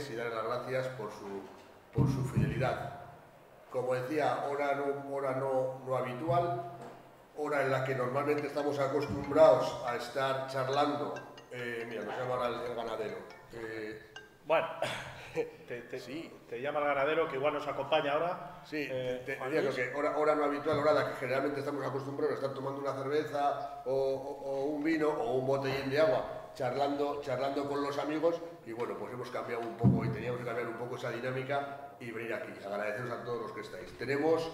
Aragonés y darle las gracias por su fidelidad. Como decía, hora no habitual, hora en la que normalmente estamos acostumbrados a estar charlando. Mira, nos llama ahora el ganadero. Bueno, te llama el ganadero, que igual nos acompaña ahora. Sí, te decía que hora no habitual, hora en la que generalmente estamos acostumbrados a estar tomando una cerveza o un vino o un botellín de agua, charlando con los amigos, y bueno, pues hemos cambiado un poco y teníamos que cambiar un poco esa dinámica y venir aquí. Agradeceros a todos los que estáis. Tenemos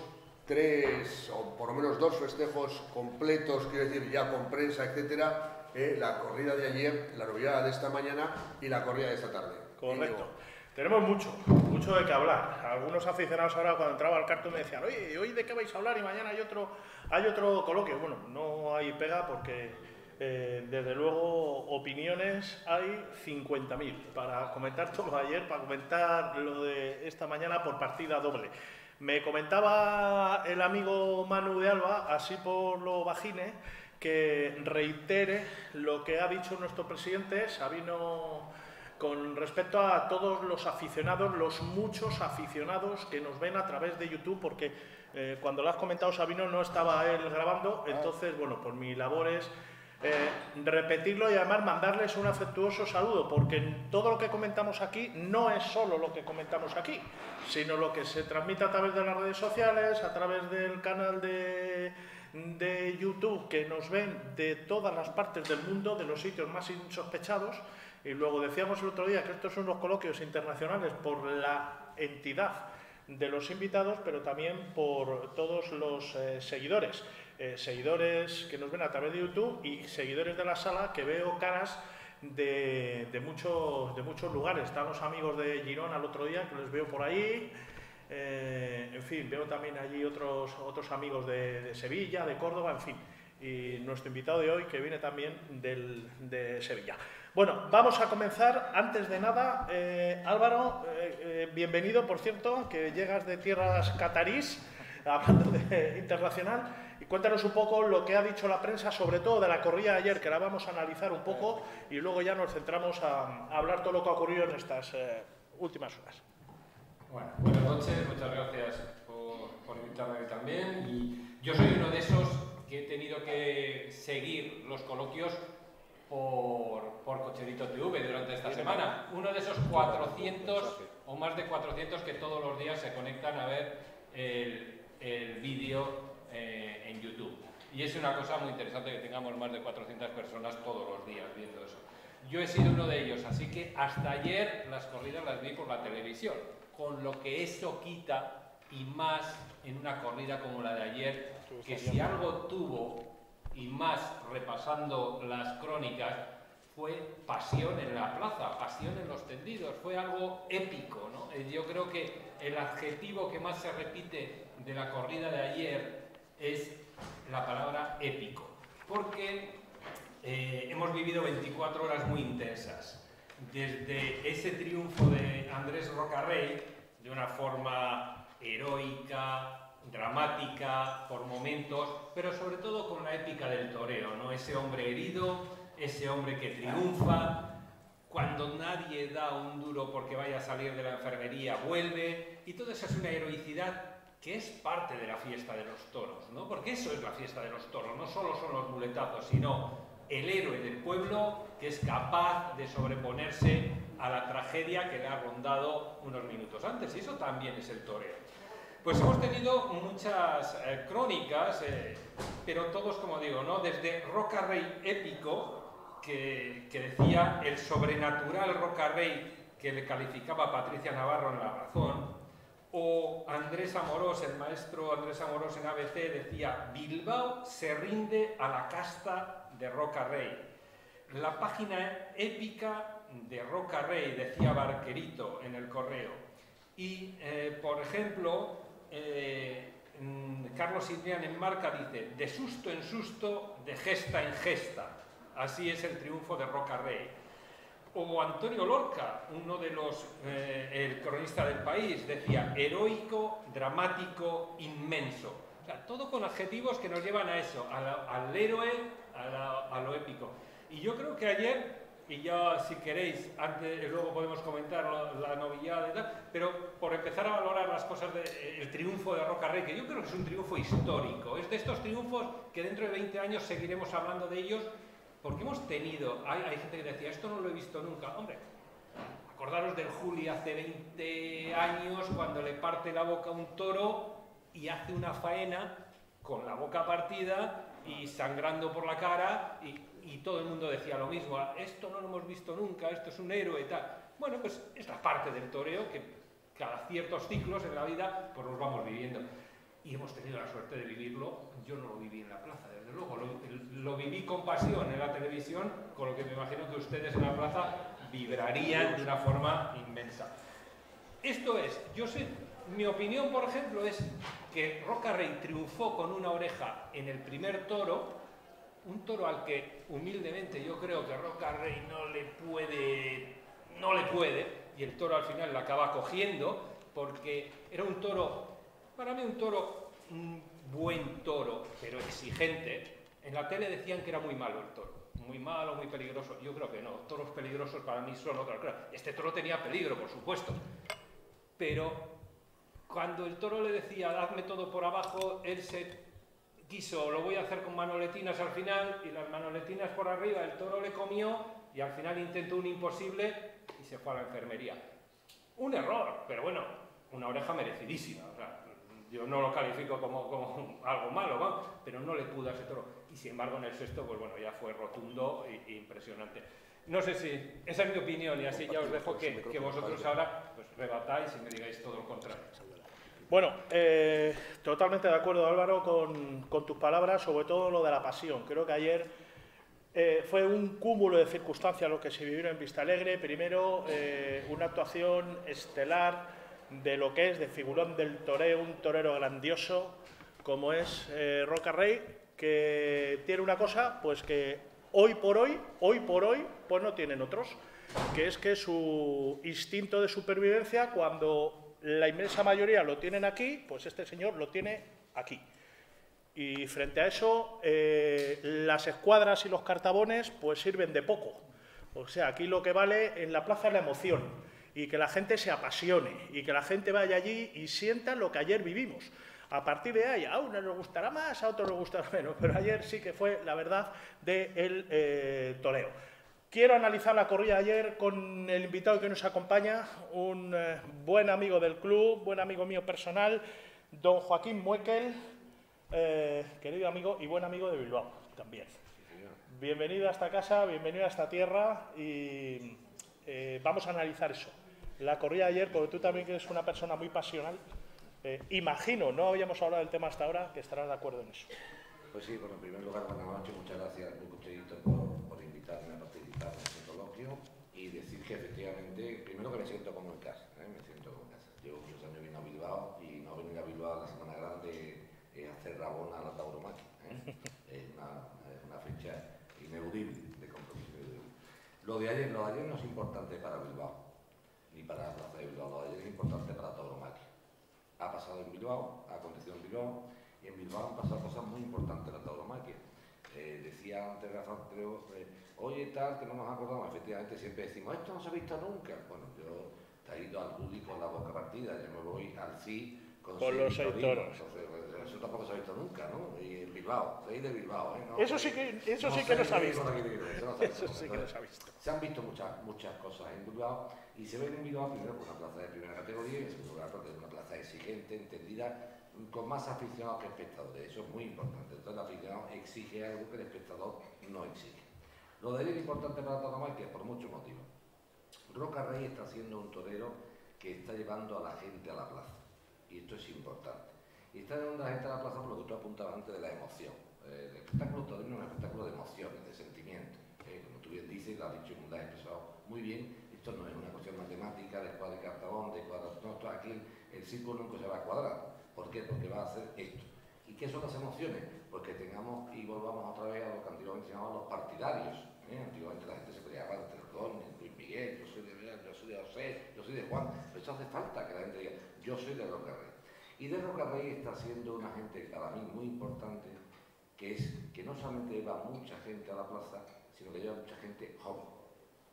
3 o por lo menos 2 festejos completos, quiero decir, ya con prensa, etcétera. La corrida de ayer, la novedad de esta mañana y la corrida de esta tarde. Correcto. Tenemos mucho de qué hablar. Algunos aficionados ahora cuando entraba al cartón me decían, oye, ¿hoy de qué vais a hablar? Y mañana hay otro coloquio. Bueno, no hay pega porque desde luego opiniones hay 50.000 para comentar todo lo de ayer, para comentar lo de esta mañana por partida doble. Me comentaba el amigo Manu de Alba, así por lo bajine, que reitere lo que ha dicho nuestro presidente Sabino con respecto a todos los aficionados, los muchos aficionados que nos ven a través de YouTube, porque cuando lo has comentado, Sabino, no estaba él grabando, entonces, bueno, pues mi labor es repetirlo y además mandarles un afectuoso saludo, porque todo lo que comentamos aquí no es solo lo que comentamos aquí, sino lo que se transmite a través de las redes sociales, a través del canal de YouTube, que nos ven de todas las partes del mundo, de los sitios más insospechados. Y luego decíamos el otro día que estos son los coloquios internacionales por la entidad de los invitados, pero también por todos los seguidores. Seguidores que nos ven a través de YouTube y seguidores de la sala, que veo caras de muchos lugares. Están los amigos de Girona el otro día, que les veo por ahí. En fin, veo también allí otros amigos de Sevilla, de Córdoba, en fin. Y nuestro invitado de hoy, que viene también de Sevilla. Bueno, vamos a comenzar. Antes de nada, Álvaro, bienvenido, por cierto, que llegas de tierras catarís, hablando de internacional, y cuéntanos un poco lo que ha dicho la prensa, sobre todo de la corrida de ayer, que la vamos a analizar un poco, y luego ya nos centramos a hablar todo lo que ha ocurrido en estas últimas horas. Bueno, buenas noches, muchas gracias por invitarme también. Y yo soy uno de esos que he tenido que seguir los coloquios por Cocherito TV durante esta semana. Uno de esos 400 o más de 400 que todos los días se conectan a ver el vídeo en YouTube. Y es una cosa muy interesante que tengamos más de 400 personas todos los días viendo eso. Yo he sido uno de ellos, así que hasta ayer las corridas las vi por la televisión, con lo que eso quita, y más en una corrida como la de ayer, que si algo tuvo, y más repasando las crónicas, fue pasión en la plaza, pasión en los tendidos, fue algo épico, ¿no? Yo creo que el adjetivo que más se repite de la corrida de ayer es la palabra épico, porque hemos vivido 24 horas muy intensas, desde ese triunfo de Andrés Rocarrey, de una forma heroica, dramática, por momentos, pero sobre todo con la épica del toreo, ¿no? Ese hombre herido, ese hombre que triunfa, cuando nadie da un duro porque vaya a salir de la enfermería, vuelve, y todo eso es una heroicidad que es parte de la fiesta de los toros, ¿no? Porque eso es la fiesta de los toros, no solo son los muletazos, sino el héroe del pueblo que es capaz de sobreponerse a la tragedia que le ha rondado unos minutos antes, y eso también es el toreo. Pues hemos tenido muchas crónicas, pero todos, como digo, ¿no? Desde Rocarrey épico, que decía el sobrenatural Rocarrey, que le calificaba Patricia Navarro en La Razón, o Andrés Amorós, el maestro Andrés Amorós en ABC, decía Bilbao se rinde a la casta de Rocarrey. La página épica de Rocarrey, decía Barquerito en El Correo. Y, por ejemplo, Carlos Ciprián en Marca dice, de susto en susto, de gesta en gesta. Así es el triunfo de Rocarrey. O Antonio Lorca, uno de los, el cronista del País, decía, heroico, dramático, inmenso. O sea, todo con adjetivos que nos llevan a eso, al héroe, a lo épico. Y yo creo que ayer y ya si queréis, antes, luego podemos comentar la novillada y tal, pero por empezar a valorar las cosas del triunfo de Roca Rey, que yo creo que es un triunfo histórico, es de estos triunfos que dentro de 20 años seguiremos hablando de ellos, porque hemos tenido, hay gente que decía, esto no lo he visto nunca, hombre, acordaros del Juli hace 20 años, cuando le parte la boca a un toro y hace una faena con la boca partida y sangrando por la cara, y todo el mundo decía lo mismo, esto no lo hemos visto nunca, esto es un héroe y tal. Bueno, pues es la parte del toreo que cada ciertos ciclos en la vida pues los vamos viviendo. Y hemos tenido la suerte de vivirlo. Yo no lo viví en la plaza, desde luego, lo viví con pasión en la televisión, con lo que me imagino que ustedes en la plaza vibrarían de una forma inmensa. Esto es, mi opinión, por ejemplo, es que Roca Rey triunfó con una oreja en el primer toro, un toro al que humildemente yo creo que Roca Rey no le puede, y el toro al final lo acaba cogiendo, porque era un toro, para mí un buen toro, pero exigente. En la tele decían que era muy malo el toro, muy malo, muy peligroso. Yo creo que no, toros peligrosos para mí son otra cosa. Este toro tenía peligro, por supuesto, pero cuando el toro le decía, hazme todo por abajo, él se quiso, lo voy a hacer con manoletinas al final, y las manoletinas por arriba, el toro le comió, y al final intentó un imposible y se fue a la enfermería. Un error, pero bueno, una oreja merecidísima. O sea, yo no lo califico como algo malo, ¿no? Pero no le pudo a ese toro. Y sin embargo en el sexto, pues bueno, ya fue rotundo e impresionante. No sé si, esa es mi opinión, y así ya os dejo que vosotros ahora pues rebatáis y me digáis todo lo contrario. Bueno, totalmente de acuerdo, Álvaro, con tus palabras, sobre todo lo de la pasión. Creo que ayer fue un cúmulo de circunstancias lo que se vivió en Vistalegre. Primero, una actuación estelar de lo que es de figurón del toreo, un torero grandioso como es Roca Rey, que tiene una cosa pues que hoy por hoy, pues no tienen otros, que es que su instinto de supervivencia, cuando la inmensa mayoría lo tienen aquí, pues este señor lo tiene aquí. Y frente a eso, las escuadras y los cartabones pues sirven de poco. O sea, aquí lo que vale en la plaza es la emoción, y que la gente se apasione, y que la gente vaya allí y sienta lo que ayer vivimos. A partir de ahí, a unos les gustará más, a otros les gustará menos, pero ayer sí que fue la verdad del toreo. Quiero analizar la corrida de ayer con el invitado que nos acompaña, un buen amigo del club, buen amigo mío personal, don Joaquín Muekel, querido amigo y buen amigo de Bilbao también. Bienvenido a esta casa, bienvenido a esta tierra, y vamos a analizar eso. La corrida de ayer, porque tú también que eres una persona muy pasional, imagino, no habíamos hablado del tema hasta ahora, que estarás de acuerdo en eso. Pues sí, bueno, en primer lugar, buenas noches, muchas gracias, muy contento por invitarme a participar en este coloquio y decir que efectivamente, primero que me siento como en casa, me siento como en casa. Llevo muchos años vino a Bilbao y no venir a Bilbao a la Semana Grande es hacer rabona a la tauromaquia. Es una fecha ineludible de compromiso. Lo de ayer no es importante para Bilbao, ni para la plaza de Bilbao, lo de ayer es importante para la tauromaquia. Ha pasado en Bilbao, ha acontecido en Bilbao, y en Bilbao han pasado cosas muy importantes en la tauromaquia. Decía antes Rafa, oye, tal, que no nos acordamos. Efectivamente, siempre decimos, esto no se ha visto nunca. Bueno, yo he ido al Juli con la boca partida, yo me voy al CI con los 6 toros. Eso tampoco se ha visto nunca, ¿no? Y en Bilbao, soy de Bilbao, ¿eh? No, eso sí que no se ha visto. Eso sí que no se ha visto. Se han visto muchas cosas en Bilbao, y se ven en Bilbao primero por una plaza de primera categoría y en segundo lugar porque es una plaza exigente, entendida, con más aficionados que espectadores. Eso es muy importante. Entonces el aficionado exige algo que el espectador no exige. Lo de él es importante para la tauromaquia por muchos motivos. Roca Rey está siendo un torero que está llevando a la gente a la plaza, y esto es importante. Y está llevando a la gente a la plaza por lo que tú apuntabas antes de la emoción. El espectáculo taurino es un espectáculo de emociones, de sentimientos. Como tú bien dices, lo has dicho y lo has expresado muy bien, esto no es una cuestión matemática de escuadra y cartabón, de cuadra. No, esto aquí el círculo nunca se va a cuadrar. ¿Por qué? Porque va a hacer esto. ¿Y qué son las emociones? Pues que tengamos y volvamos otra vez a lo que antiguamente se llamaban los partidarios. Antiguamente la gente se peleaba entre Luis Miguel, yo soy de José, yo soy de Juan. Pero eso hace falta que la gente diga, yo soy de Roca Rey. Y de Roca Rey está siendo una gente para mí muy importante, que es que no solamente lleva mucha gente a la plaza, sino que lleva mucha gente joven.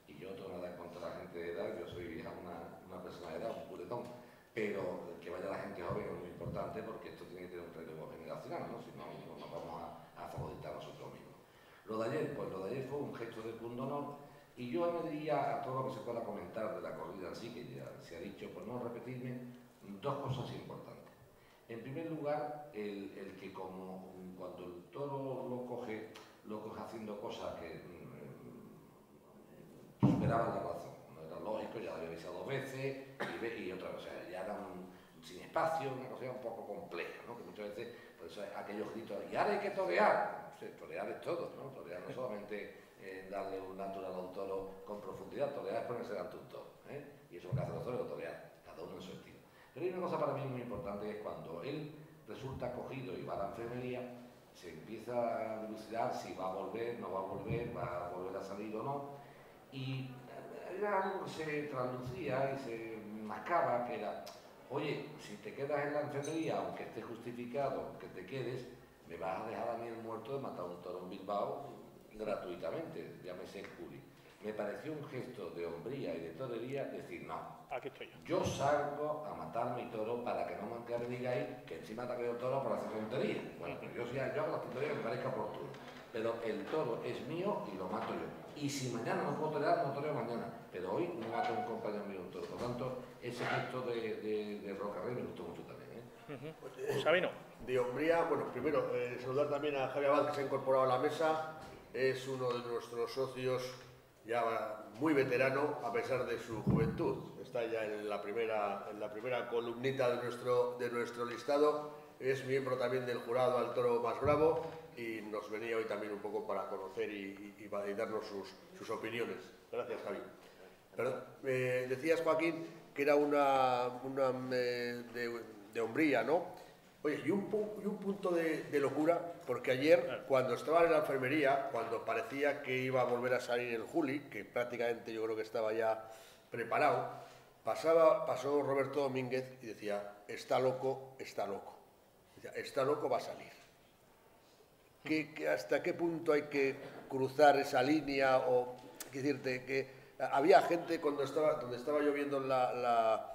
y yo no tengo nada en contra de la gente de edad, yo soy una persona de edad, un culetón, pero que vaya la gente joven es muy importante porque esto tiene que tener un relevo generacional, ¿no? Si no, no nos vamos a favoritar nosotros mismos. Lo de ayer, pues lo de ayer fue un gesto de pundonor, y yo añadiría a todo lo que se pueda comentar de la corrida en sí, que ya se ha dicho, por no repetirme, dos cosas importantes. En primer lugar, el que como cuando el toro lo coge haciendo cosas que superaban la razón. No era lógico, ya lo había avisado 2 veces y otra cosa, ya era sin espacio, una cosa un poco compleja, ¿no? Que muchas veces, por eso aquellos gritos, y ahora hay que torear. O sea, torear es todo, ¿no? Torear no solamente darle un natural a un toro con profundidad, torear es ponerse delante un toro, y eso es lo que hacen los toros, torear, cada uno en su estilo. Pero hay una cosa para mí muy importante, que es cuando él resulta cogido y va a la enfermería, se empieza a dilucidar si va a volver, no va a volver a salir o no, y era algo que se traslucía y se mascaba, que era, oye, si te quedas en la enfermería, aunque esté justificado que te quedes, me vas a dejar a mí el muerto de matar un toro en Bilbao gratuitamente, llámese Curi. Me pareció un gesto de hombría y de torería decir, no, aquí estoy yo. Yo salgo a matar mi toro para que no me digáis que encima te ha quedado el toro por hacer tonterías. Bueno, pero yo hago las tonterías que me parezca oportuno. Pero el toro es mío y lo mato yo. Y si mañana no puedo torear, no toreo mañana. Pero hoy no mato a un compañero mío un toro. Por lo tanto, ese gesto de Rocarrey me gustó mucho también. Sabino. De hombría, bueno, primero saludar también a Javier Abad, que se ha incorporado a la mesa. Es uno de nuestros socios ya muy veterano a pesar de su juventud. Está ya en la primera columnita de nuestro listado. Es miembro también del jurado al toro más bravo y nos venía hoy también un poco para conocer y darnos sus opiniones. Gracias, Javi. Decías, Joaquín, que era una de hombría, ¿no? Oye, y un punto de locura, porque ayer, cuando estaban en la enfermería, cuando parecía que iba a volver a salir el Juli, que prácticamente yo creo que estaba ya preparado, pasó Roberto Domínguez y decía, está loco, está loco. Decía, está loco, va a salir. ¿Hasta qué punto hay que cruzar esa línea? O, decirte, que había gente donde estaba yo viendo la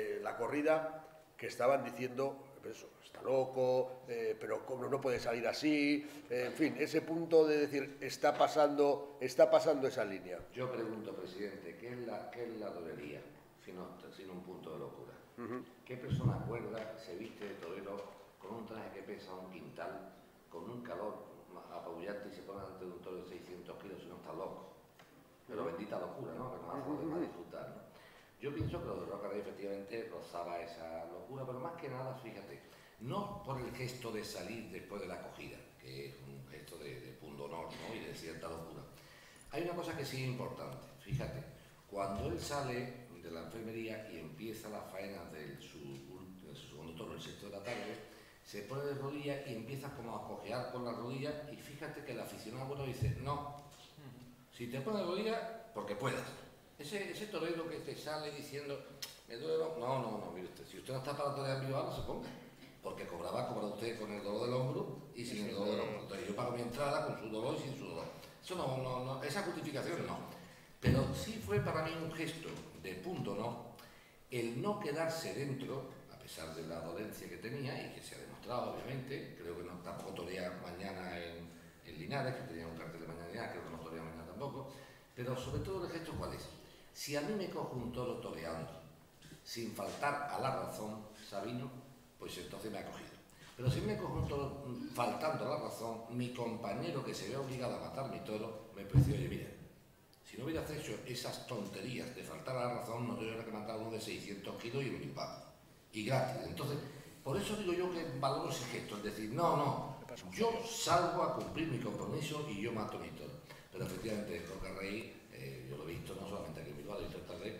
corrida, que estaban diciendo, eso, está loco, pero ¿cómo no puede salir así? En fin, ese punto de decir, está pasando esa línea. Yo pregunto, presidente, ¿qué es la torería sin un punto de locura? ¿Qué persona cuerda se viste de torero con un traje que pesa un quintal, con un calor apabullante y se pone ante un toro de 600 kilos y no está loco? Pero bendita locura, ¿no? Que más podemos disfrutar, ¿no? Yo pienso que lo de Rocarrey efectivamente rozaba esa locura, pero más que nada, fíjate, no por el gesto de salir después de la acogida, que es un gesto de pundonor, ¿no? Y de cierta locura. Hay una cosa que sí es importante, fíjate, cuando él sale de la enfermería y empieza la faena de su segundo toro, el 6 de la tarde, se pone de rodillas y empieza como a cojear con las rodillas y fíjate que el aficionado bueno dice, no, si te pones de rodillas, porque puedas. Ese torero que te sale diciendo, me duele, no, mire usted, si usted no está para torear en Bilbao, no se ponga, porque cobra usted con el dolor del hombro y sin el dolor del hombro. Entonces yo pago mi entrada con su dolor y sin su dolor. Eso no, esa justificación no. Pero sí fue para mí un gesto de punto, ¿no? El no quedarse dentro, a pesar de la dolencia que tenía y que se ha demostrado, obviamente, creo que no tampoco torea mañana en Linares, que tenía un cartel de mañana en Linares, creo que no torea mañana tampoco, pero sobre todo el gesto, ¿cuál es? Si a mí me coge un toro toreando, sin faltar a la razón, Sabino, pues entonces me ha cogido. Pero si me coge un toro faltando a la razón, mi compañero que se ve obligado a matar mi toro, me puede decir, oye, mira, si no hubieras hecho esas tonterías de faltar a la razón, no te hubiera que matar uno de 600 kilos y un Bilbao. Y gratis. Entonces, por eso digo yo que valoro ese gesto, es decir, no, yo salgo a cumplir mi compromiso y yo mato mi toro. Pero efectivamente, Rocarrey, yo lo he visto no solamente aquí en Bilbao, lo he visto esta vez,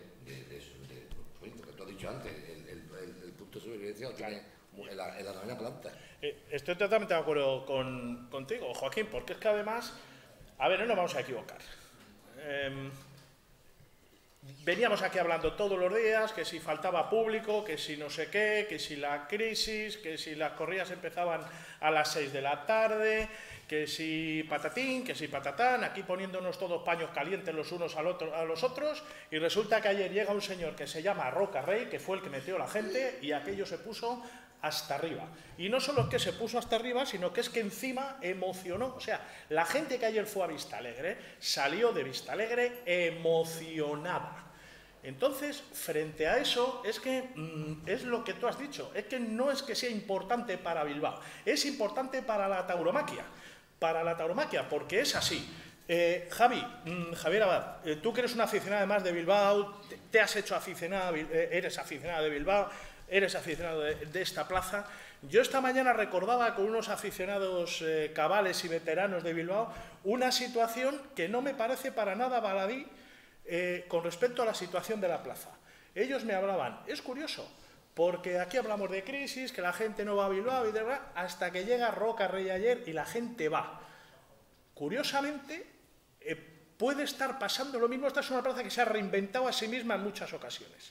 lo que tú has dicho antes, el punto de supervivencia lo tiene en la novena planta. Estoy totalmente de acuerdo contigo, Joaquín, porque es que además, a ver, no nos vamos a equivocar. veníamos aquí hablando todos los días, que si faltaba público, que si no sé qué, que si la crisis, que si las corridas empezaban a las 6 de la tarde, que si patatín, que si patatán, aquí poniéndonos todos paños calientes los unos a los otros, y resulta que ayer llega un señor que se llama Roca Rey, que fue el que metió a la gente, y aquello se puso hasta arriba. Y no solo es que se puso hasta arriba, sino que es que encima emocionó. O sea, la gente que ayer fue a Vistalegre salió de Vistalegre emocionada. Entonces, frente a eso, es que es lo que tú has dicho, es que no es que sea importante para Bilbao, es importante para la tauromaquia, porque es así. Javier Abad, tú que eres una aficionada además de Bilbao, te has hecho aficionada, eres aficionada de Bilbao, eres aficionado de esta plaza. Yo esta mañana recordaba con unos aficionados cabales y veteranos de Bilbao una situación que no me parece para nada baladí con respecto a la situación de la plaza. Ellos me hablaban, es curioso, porque aquí hablamos de crisis, que la gente no va a Bilbao y demás, hasta que llega Roca Rey ayer y la gente va. Curiosamente, puede estar pasando lo mismo. Esta es una plaza que se ha reinventado a sí misma en muchas ocasiones.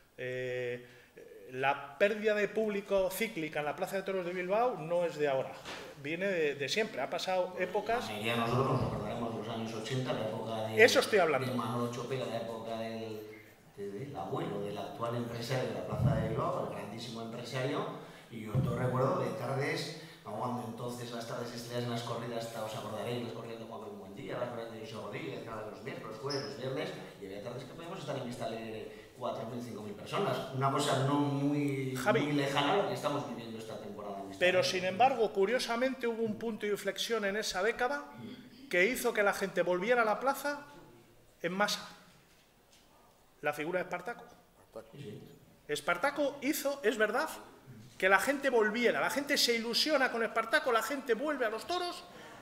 La pérdida de público cíclica en la Plaza de Toros de Bilbao no es de ahora, viene de siempre, ha pasado épocas... La mayoría de nosotros nos acordaremos de los años 80, la época de... Eso estoy hablando. De Manolo Chopera, la época del abuelo, del actual empresario de la Plaza de Bilbao, el grandísimo empresario, y yo todo recuerdo de tardes, cuando entonces las tardes estrellas en las corridas, os acordaréis, las corridas de Juan Manuel Buendía, las corridas de José Rodríguez, los miércoles, los jueves, los viernes, y había tardes que podíamos estar en Vistalegre 4.000, 5.000 personas. Una cosa no muy lejana a lo que estamos viviendo esta temporada. Pero, sin embargo, curiosamente hubo un punto de inflexión en esa década que hizo que la gente volviera a la plaza en masa. La figura de Espartaco. Espartaco hizo, es verdad, que la gente volviera. La gente se ilusiona con Espartaco, la gente vuelve a los toros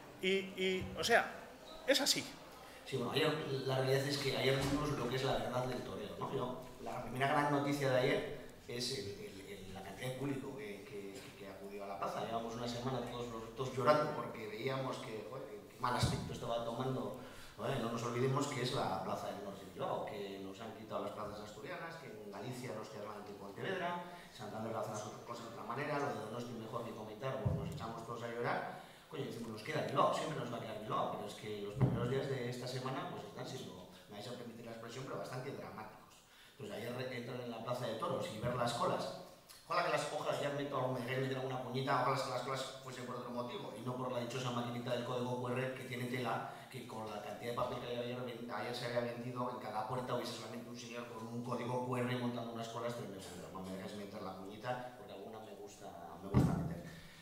o sea, es así. Sí, bueno, ayer, la realidad es que ayer vimos lo que es la verdad del toreo, ¿no? La primera gran noticia de ayer es la cantidad de público que acudió a la plaza. Llevamos una semana todos llorando porque veíamos que mal aspecto estaba tomando. No nos olvidemos que es la plaza del norte de Bilbao, que nos han quitado las plazas asturianas, que en Galicia nos quedaban en Pontevedra, Santander lo hacen las otras cosas de otra manera, lo de Donosti mejor ni comentar, pues nos echamos todos a llorar. Coño, decimos, nos queda Bilbao, siempre nos va a quedar Bilbao, pero es que los primeros días de esta semana pues están siendo, me vais a permitir la expresión, pero bastante dramáticos. Entonces ayer entrar en la plaza de toros y ver las colas, ojalá que las hojas ya meto alguna puñita, ojalá que las colas fuesen por otro motivo y no por la dichosa maquinita del código QR que tiene tela, que con la cantidad de papel que ayer se había vendido, en cada puerta hubiese solamente un señor con un código QR montando unas colas tremendas. No me dejes meter la puñita porque alguna me gusta meter.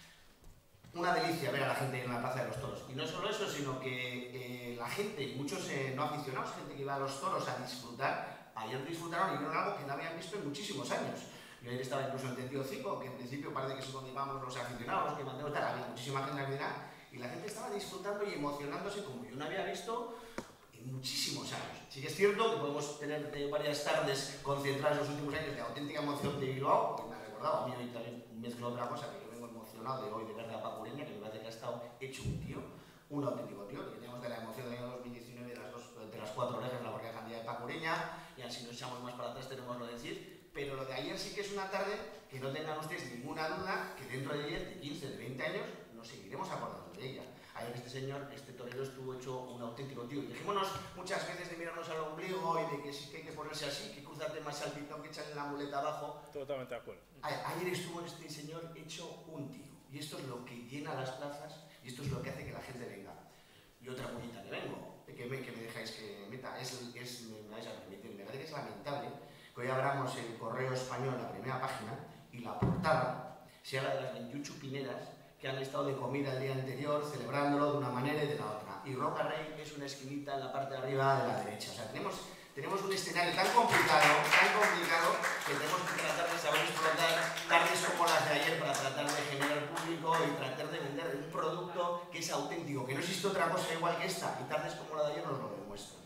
Una delicia ver a la gente en la Plaza de los Toros. Y no solo eso, sino que la gente, muchos no aficionados, gente que iba a los toros a disfrutar, ayer disfrutaron y vieron algo que no habían visto en muchísimos años. Yo ayer estaba incluso en el Tendido 5, que en principio parece que es donde íbamos los aficionados, los que mandamos tal, había muchísima gente aficionada, y la gente estaba disfrutando y emocionándose como yo no había visto en muchísimos años. Sí que es cierto que podemos tener varias tardes concentradas en los últimos años de auténtica emoción de Bilbao, que me ha recordado, a mí hoy también mezclo otra cosa, que yo vengo emocionado de hoy de ver a Paco Ureña, que me parece que ha estado hecho un auténtico tío, que teníamos de la emoción del año 2019 de las 4 orejas, la borrea cantidad de Paco Ureña, y así nos echamos más para atrás, tenemos lo de decir, pero lo de ayer sí que es una tarde que no tengan ustedes ninguna duda que dentro de 10, de 15, de 20 años nos seguiremos acordando de ella. Ayer este señor, este torero estuvo hecho un auténtico tío. Y dejémonos muchas veces de mirarnos al ombligo y de que sí que hay que ponerse así, que cruzarte más al pitón, que echarle la muleta abajo. Totalmente de acuerdo. Ayer estuvo este señor hecho un tío. Y esto es lo que llena las plazas y esto es lo que hace que la gente venga. Y otra puñita que vengo, que me dejáis que meta, me vais a permitir, me parece que es lamentable que hoy abramos el Correo Español, la primera página, y la portada sea la de las 21 chupineras que han estado de comida el día anterior, celebrándolo de una manera y de la otra. Y Roca Rey es una esquinita en la parte de arriba de la derecha. O sea, tenemos un escenario tan complicado, que tenemos que tratar de saber explotar tardes como las de ayer para tratar de generar público y tratar de vender un producto que es auténtico, que no existe otra cosa igual que esta, y tardes como la de ayer nos lo demuestran.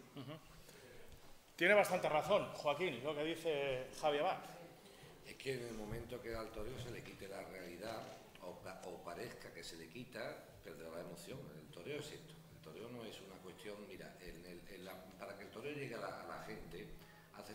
Tiene bastante razón, Joaquín, lo que dice Javier Abad. Es que en el momento que al toreo se le quite la realidad, o parezca que se le quita, perderá la emoción. El toreo es esto. El toreo no es una cuestión, mira, para que el toreo llegue a la gente,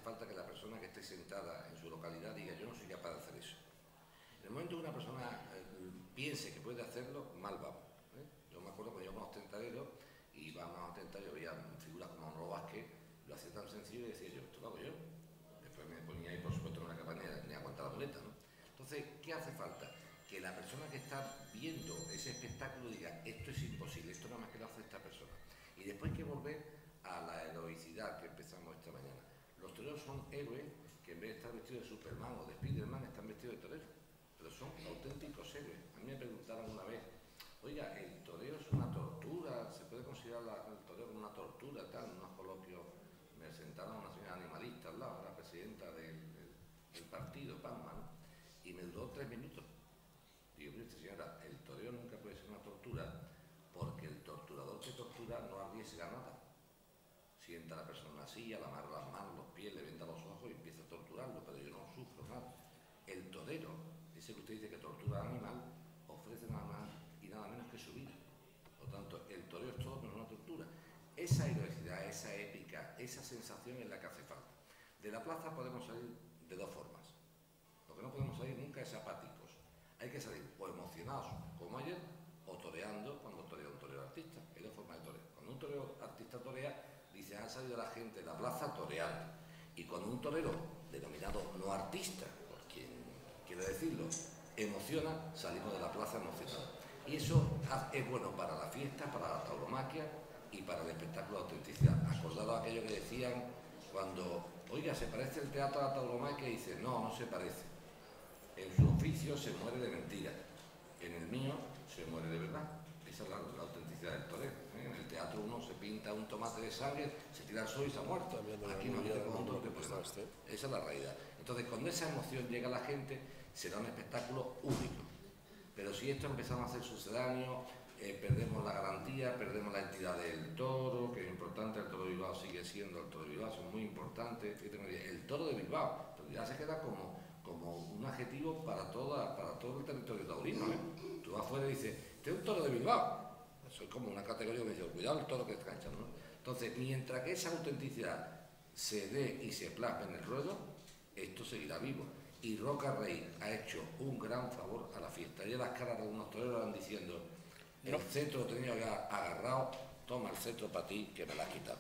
falta que la persona que esté sentada en su localidad diga yo no soy capaz de hacer eso. En el momento que una persona piense que puede hacerlo, mal vamos. Yo me acuerdo cuando íbamos a los tentaderos y íbamos a tentar, yo veía figuras como Manolo Vázquez, lo hacía tan sencillo y decía yo, esto lo hago yo. Después me ponía ahí, por supuesto, en una capa ni aguantar la muleta, ¿no? Entonces, ¿qué hace falta? Que la persona que está viendo ese espectáculo diga, esto es imposible, esto nada más que lo hace esta persona. Y después hay que volver a la heroicidad que empezamos esta mañana. Los toreros son héroes que en vez de estar vestidos de Superman o de Spiderman están vestidos de toreros, pero son auténticos héroes. A mí me preguntaron una vez, oiga, el toreo es una tortura, se puede considerar el toreo como una tortura, tal, en unos coloquios me sentaron una señora animalista al lado, la presidenta del partido, PAMMA, ¿no? Y me duró 3 minutos. Digo, mire, señora, el toreo nunca puede ser una tortura porque el torturador que tortura no arriesga nada. Sienta a la persona en una silla, la amarra las manos, los pies, le venda los ojos y empieza a torturarlo, pero yo no sufro nada. El torero, ese que usted dice que tortura al animal, ofrece nada más y nada menos que su vida. Por lo tanto, el toreo es todo menos una tortura. Esa heroicidad, esa épica, esa sensación es la que hace falta. De la plaza podemos salir de 2 formas. Lo que no podemos salir nunca es apáticos. Hay que salir o emocionados, como ayer, o toreando cuando torea un torero artista. Hay 2 formas de toreo. Cuando un torero artista torea, dice, ha salido la gente de la plaza toreando. Y cuando un torero, denominado no artista, por quien quiere decirlo, emociona, salimos de la plaza emocionados. Y eso es bueno para la fiesta, para la tauromaquia y para el espectáculo de autenticidad. Acordados aquello que decían cuando, oiga, ¿se parece el teatro a la tauromaquia? Y dice, no, no se parece. En su oficio se muere de mentira, en el mío se muere de verdad. Esa es la autenticidad del torero. En el teatro uno se pinta un tomate de sangre, se tira al suelo y se ha muerto. Aquí no, esa es la realidad. Entonces, cuando esa emoción llega a la gente, será un espectáculo único. Pero si esto empezamos a hacer sucedáneo, perdemos la garantía, perdemos la entidad del toro, que es importante. El toro de Bilbao sigue siendo el toro de Bilbao, es muy importante. El toro de Bilbao, pero ya se queda como un adjetivo para todo el territorio taurino. Tú vas afuera y dices, este es un toro de Bilbao. Eso es como una categoría que me dice, cuidado el toro que está enganchando, ¿no? Entonces, mientras que esa autenticidad se dé y se plasme en el ruedo, esto seguirá vivo. Y Roca Rey ha hecho un gran favor a la fiesta. Ya las caras de algunos toreros van diciendo, el cetro lo tenía agarrado, toma el cetro para ti, que me lo has quitado.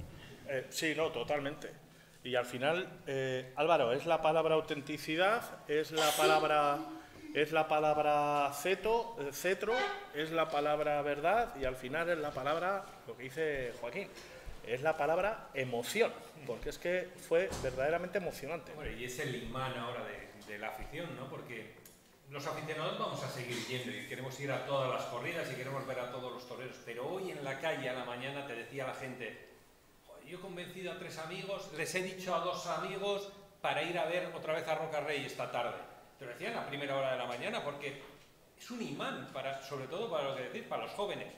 Sí, no, totalmente. Y al final, Álvaro, es la palabra autenticidad, es la palabra cetro, es la palabra verdad y al final es la palabra, lo que dice Joaquín, es la palabra emoción, porque es que fue verdaderamente emocionante. Bueno, y es el imán ahora de la afición, ¿no? Porque los aficionados vamos a seguir yendo y queremos ir a todas las corridas y queremos ver a todos los toreros, pero hoy en la calle a la mañana te decía la gente, yo he convencido a 3 amigos, les he dicho a 2 amigos para ir a ver otra vez a Roca Rey esta tarde. Te lo decía en la primera hora de la mañana porque es un imán, sobre todo para lo que decís, para los jóvenes.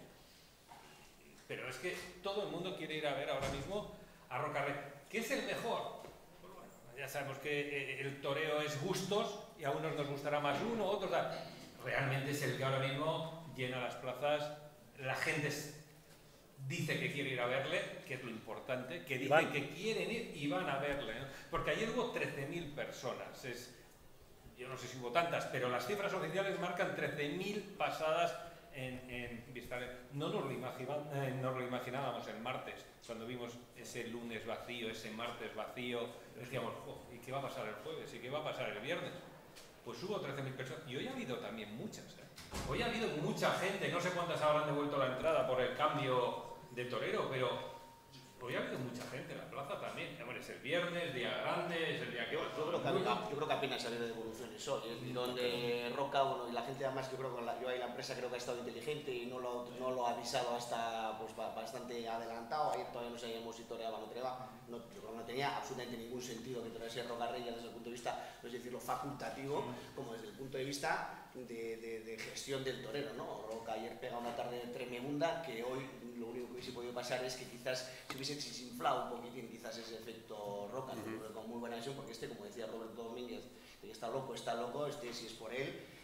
Pero es que todo el mundo quiere ir a ver ahora mismo a Roca Rey. ¿Qué es el mejor? Pues bueno, ya sabemos que el toreo es gustos y a unos nos gustará más uno, otros... Realmente es el que ahora mismo llena las plazas, la gente dice que quiere ir a verle, que es lo importante, que dicen que quieren ir y van a verle, ¿no? Porque ayer hubo 13.000 personas, yo no sé si hubo tantas, pero las cifras oficiales marcan 13.000 pasadas en Vistalé. No nos lo imaginábamos el martes, cuando vimos ese lunes vacío, ese martes vacío, decíamos, ¿y qué va a pasar el jueves? ¿Y qué va a pasar el viernes? Pues hubo 13.000 personas, y hoy ha habido también muchas, Hoy ha habido mucha gente, no sé cuántas habrán devuelto la entrada por el cambio de torero, pero hoy ha habido mucha gente en la plaza también. Hombre, es el viernes, día grande, es el día que... Yo creo que apenas ha habido devoluciones hoy. Es donde Roca, bueno, y la gente además, yo creo que la empresa creo que ha estado inteligente y no lo ha avisado hasta pues bastante adelantado. Ayer todavía no sabíamos si toreaba o no toreaba. Yo creo que no tenía absolutamente ningún sentido que torease Roca Rey desde el punto de vista, no es decirlo, facultativo, como desde el punto de vista de gestión del torero, ¿no? Roca ayer pega una tarde tremenda que hoy lo único que hubiese podido pasar es que quizás se hubiese desinflado un poquitín quizás ese efecto Roca, ¿no? Con muy buena visión, porque como decía Roberto Domínguez, que está loco, si es por él,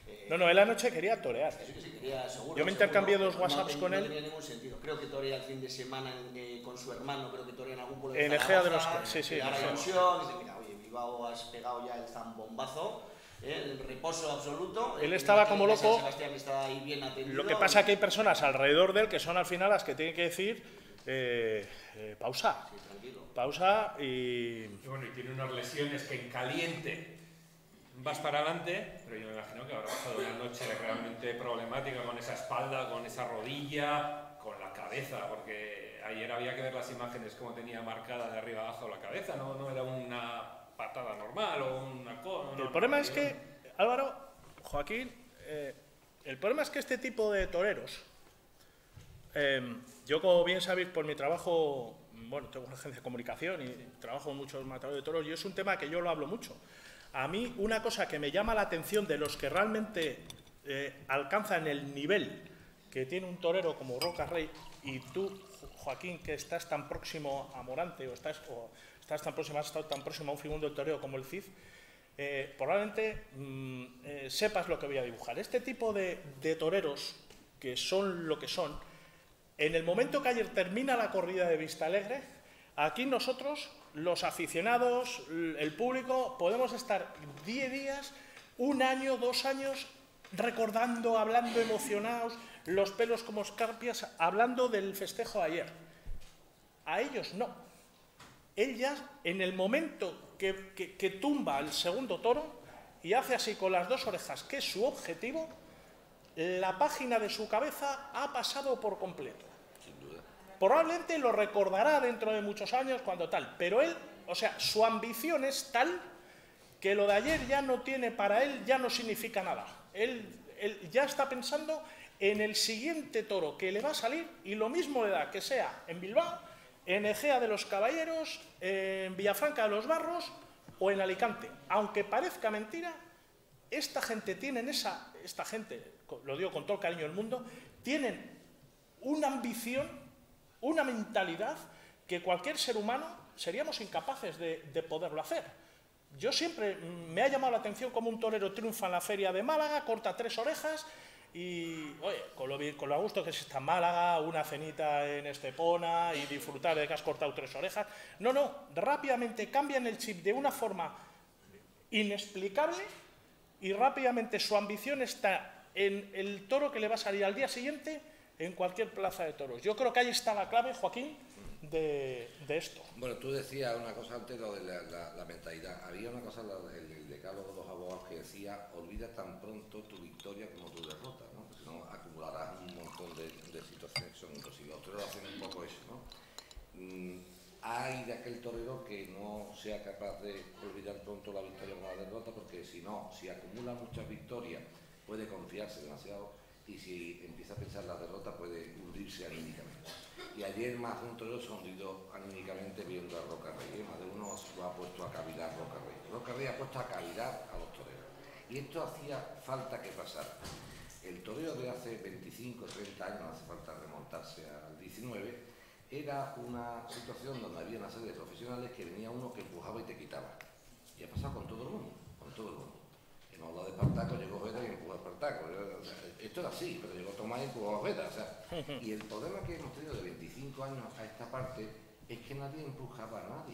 No, él anoche quería torear. Sí, quería, seguro. Yo me intercambié 2 WhatsApps con él. No tenía ningún sentido. Creo que torea el fin de semana con su hermano, creo que torea en algún pueblo de Zaragoza. de los... Sí. Dice, mira, oye, Bilbao has pegado ya el zambombazo, el reposo absoluto. Él estaba como loco. Sebastián estaba ahí bien atendido. Lo que pasa es que hay personas alrededor de él que son al final las que tienen que decir pausa. Sí, tranquilo. Pausa y bueno, y tiene unas lesiones que en caliente vas para adelante, pero yo me imagino que habrá pasado una noche realmente problemática con esa espalda, con esa rodilla, con la cabeza, porque ayer había que ver las imágenes como tenía marcada de arriba abajo la cabeza, no era una patada normal o una cosa. El problema es que, Álvaro, Joaquín, el problema es que este tipo de toreros, yo como bien sabéis por mi trabajo, bueno, tengo una agencia de comunicación y trabajo en muchos matadores de toros y es un tema que yo lo hablo mucho. A mí una cosa que me llama la atención de los que realmente alcanzan el nivel que tiene un torero como Roca Rey y tú, Joaquín, que estás tan próximo a Morante o estás tan próximo, has estado tan próximo a un figurón del torero como el Cid, probablemente sepas lo que voy a dibujar. Este tipo de toreros, que son lo que son, en el momento que ayer termina la corrida de Vistalegre, aquí nosotros, los aficionados, el público, podemos estar 10 días, 1 año, 2 años, recordando, hablando emocionados, los pelos como escarpias, hablando del festejo de ayer. A ellos no. Él ya, en el momento que tumba el segundo toro y hace así con las 2 orejas, que es su objetivo, la página de su cabeza ha pasado por completo. Probablemente lo recordará dentro de muchos años cuando tal, pero él, o sea, su ambición es tal que lo de ayer ya no tiene para él, ya no significa nada. Él ya está pensando en el siguiente toro que le va a salir y lo mismo le da que sea en Bilbao, en Egea de los Caballeros, en Villafranca de los Barros o en Alicante. Aunque parezca mentira, esta gente, lo digo con todo el cariño del mundo, tienen una ambición, una mentalidad que cualquier ser humano seríamos incapaces de poderlo hacer. Yo siempre me ha llamado la atención cómo un torero triunfa en la feria de Málaga, corta 3 orejas y, oye, con lo a gusto que es esta Málaga, una cenita en Estepona y disfrutar de que has cortado 3 orejas. No, rápidamente cambian el chip de una forma inexplicable y rápidamente su ambición está en el toro que le va a salir al día siguiente en cualquier plaza de toros. Yo creo que ahí está la clave, Joaquín, de esto. Bueno, tú decías una cosa antes, lo de la mentalidad. Había una cosa, el decálogo de los abogados, que decía: olvida tan pronto tu victoria como tu derrota, ¿no? Porque si no acumularás un montón de situaciones que son imposibles. Los toreros hacen un poco eso, ¿no? Hay de aquel torero que no sea capaz de olvidar pronto la victoria como la derrota, porque si no, si acumula muchas victorias, puede confiarse demasiado. Y si empieza a pensar la derrota puede hundirse anímicamente. Y ayer más de un torero se ha hundido anímicamente viendo a Roca Rey. Más de uno lo ha puesto a cavilar Roca Rey. Roca Rey ha puesto a cavilar a los toreros. Y esto hacía falta que pasara. El torero de hace 25 o 30 años, no hace falta remontarse al 19, era una situación donde había una serie de profesionales que venía uno que empujaba y te quitaba. Y ha pasado con todo el mundo, con todo el mundo. Hemos hablado de Espartaco, llegó Ojeda y empujó a Espartaco. O sea, esto era así, pero llegó Tomás y empujó a Ojeda. O sea, y el problema que hemos tenido de 25 años a esta parte es que nadie empujaba a nadie.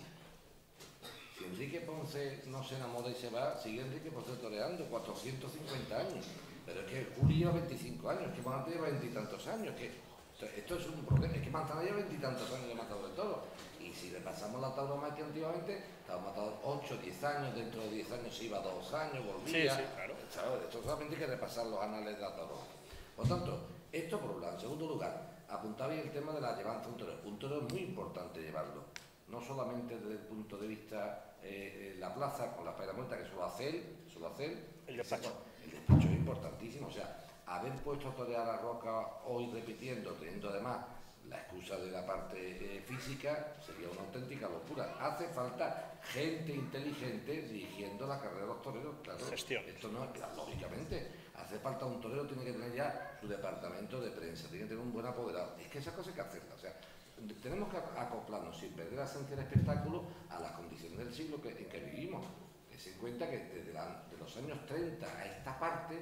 Si Enrique Ponce no se enamora y se va, sigue Enrique Ponce toreando 450 años. Pero es que Juli lleva 25 años, que Manzana lleva 20 y tantos años. Esto es un problema, es que Manzana lleva 20 y tantos años de matador de toros. Y si le pasamos la tauromaquia que antiguamente, estaba matado 8, 10 años, dentro de 10 años se iba 2 años, volvía. Sí, claro. Esto solamente hay que repasar los anales de la tauromaquia. Por tanto, esto por un lado. En segundo lugar, apuntaba el tema de la llevanza un torero. Un torero es muy importante llevarlo. No solamente desde el punto de vista la plaza con la espalda muerta, que suele hacer el despacho. El despacho es importantísimo. O sea, haber puesto a torear a Roca hoy repitiendo, teniendo además la excusa de la parte física, sería una auténtica locura. Hace falta gente inteligente dirigiendo la carrera de los toreros. Claro, gestión. Esto no es, lógicamente, hace falta un torero, tiene que tener ya su departamento de prensa, tiene que tener un buen apoderado. Es que esa cosa hay que hacerla. O sea, tenemos que acoplarnos sin perder la esencia del espectáculo a las condiciones del siglo en que vivimos. Se cuenta que desde los años 30 a esta parte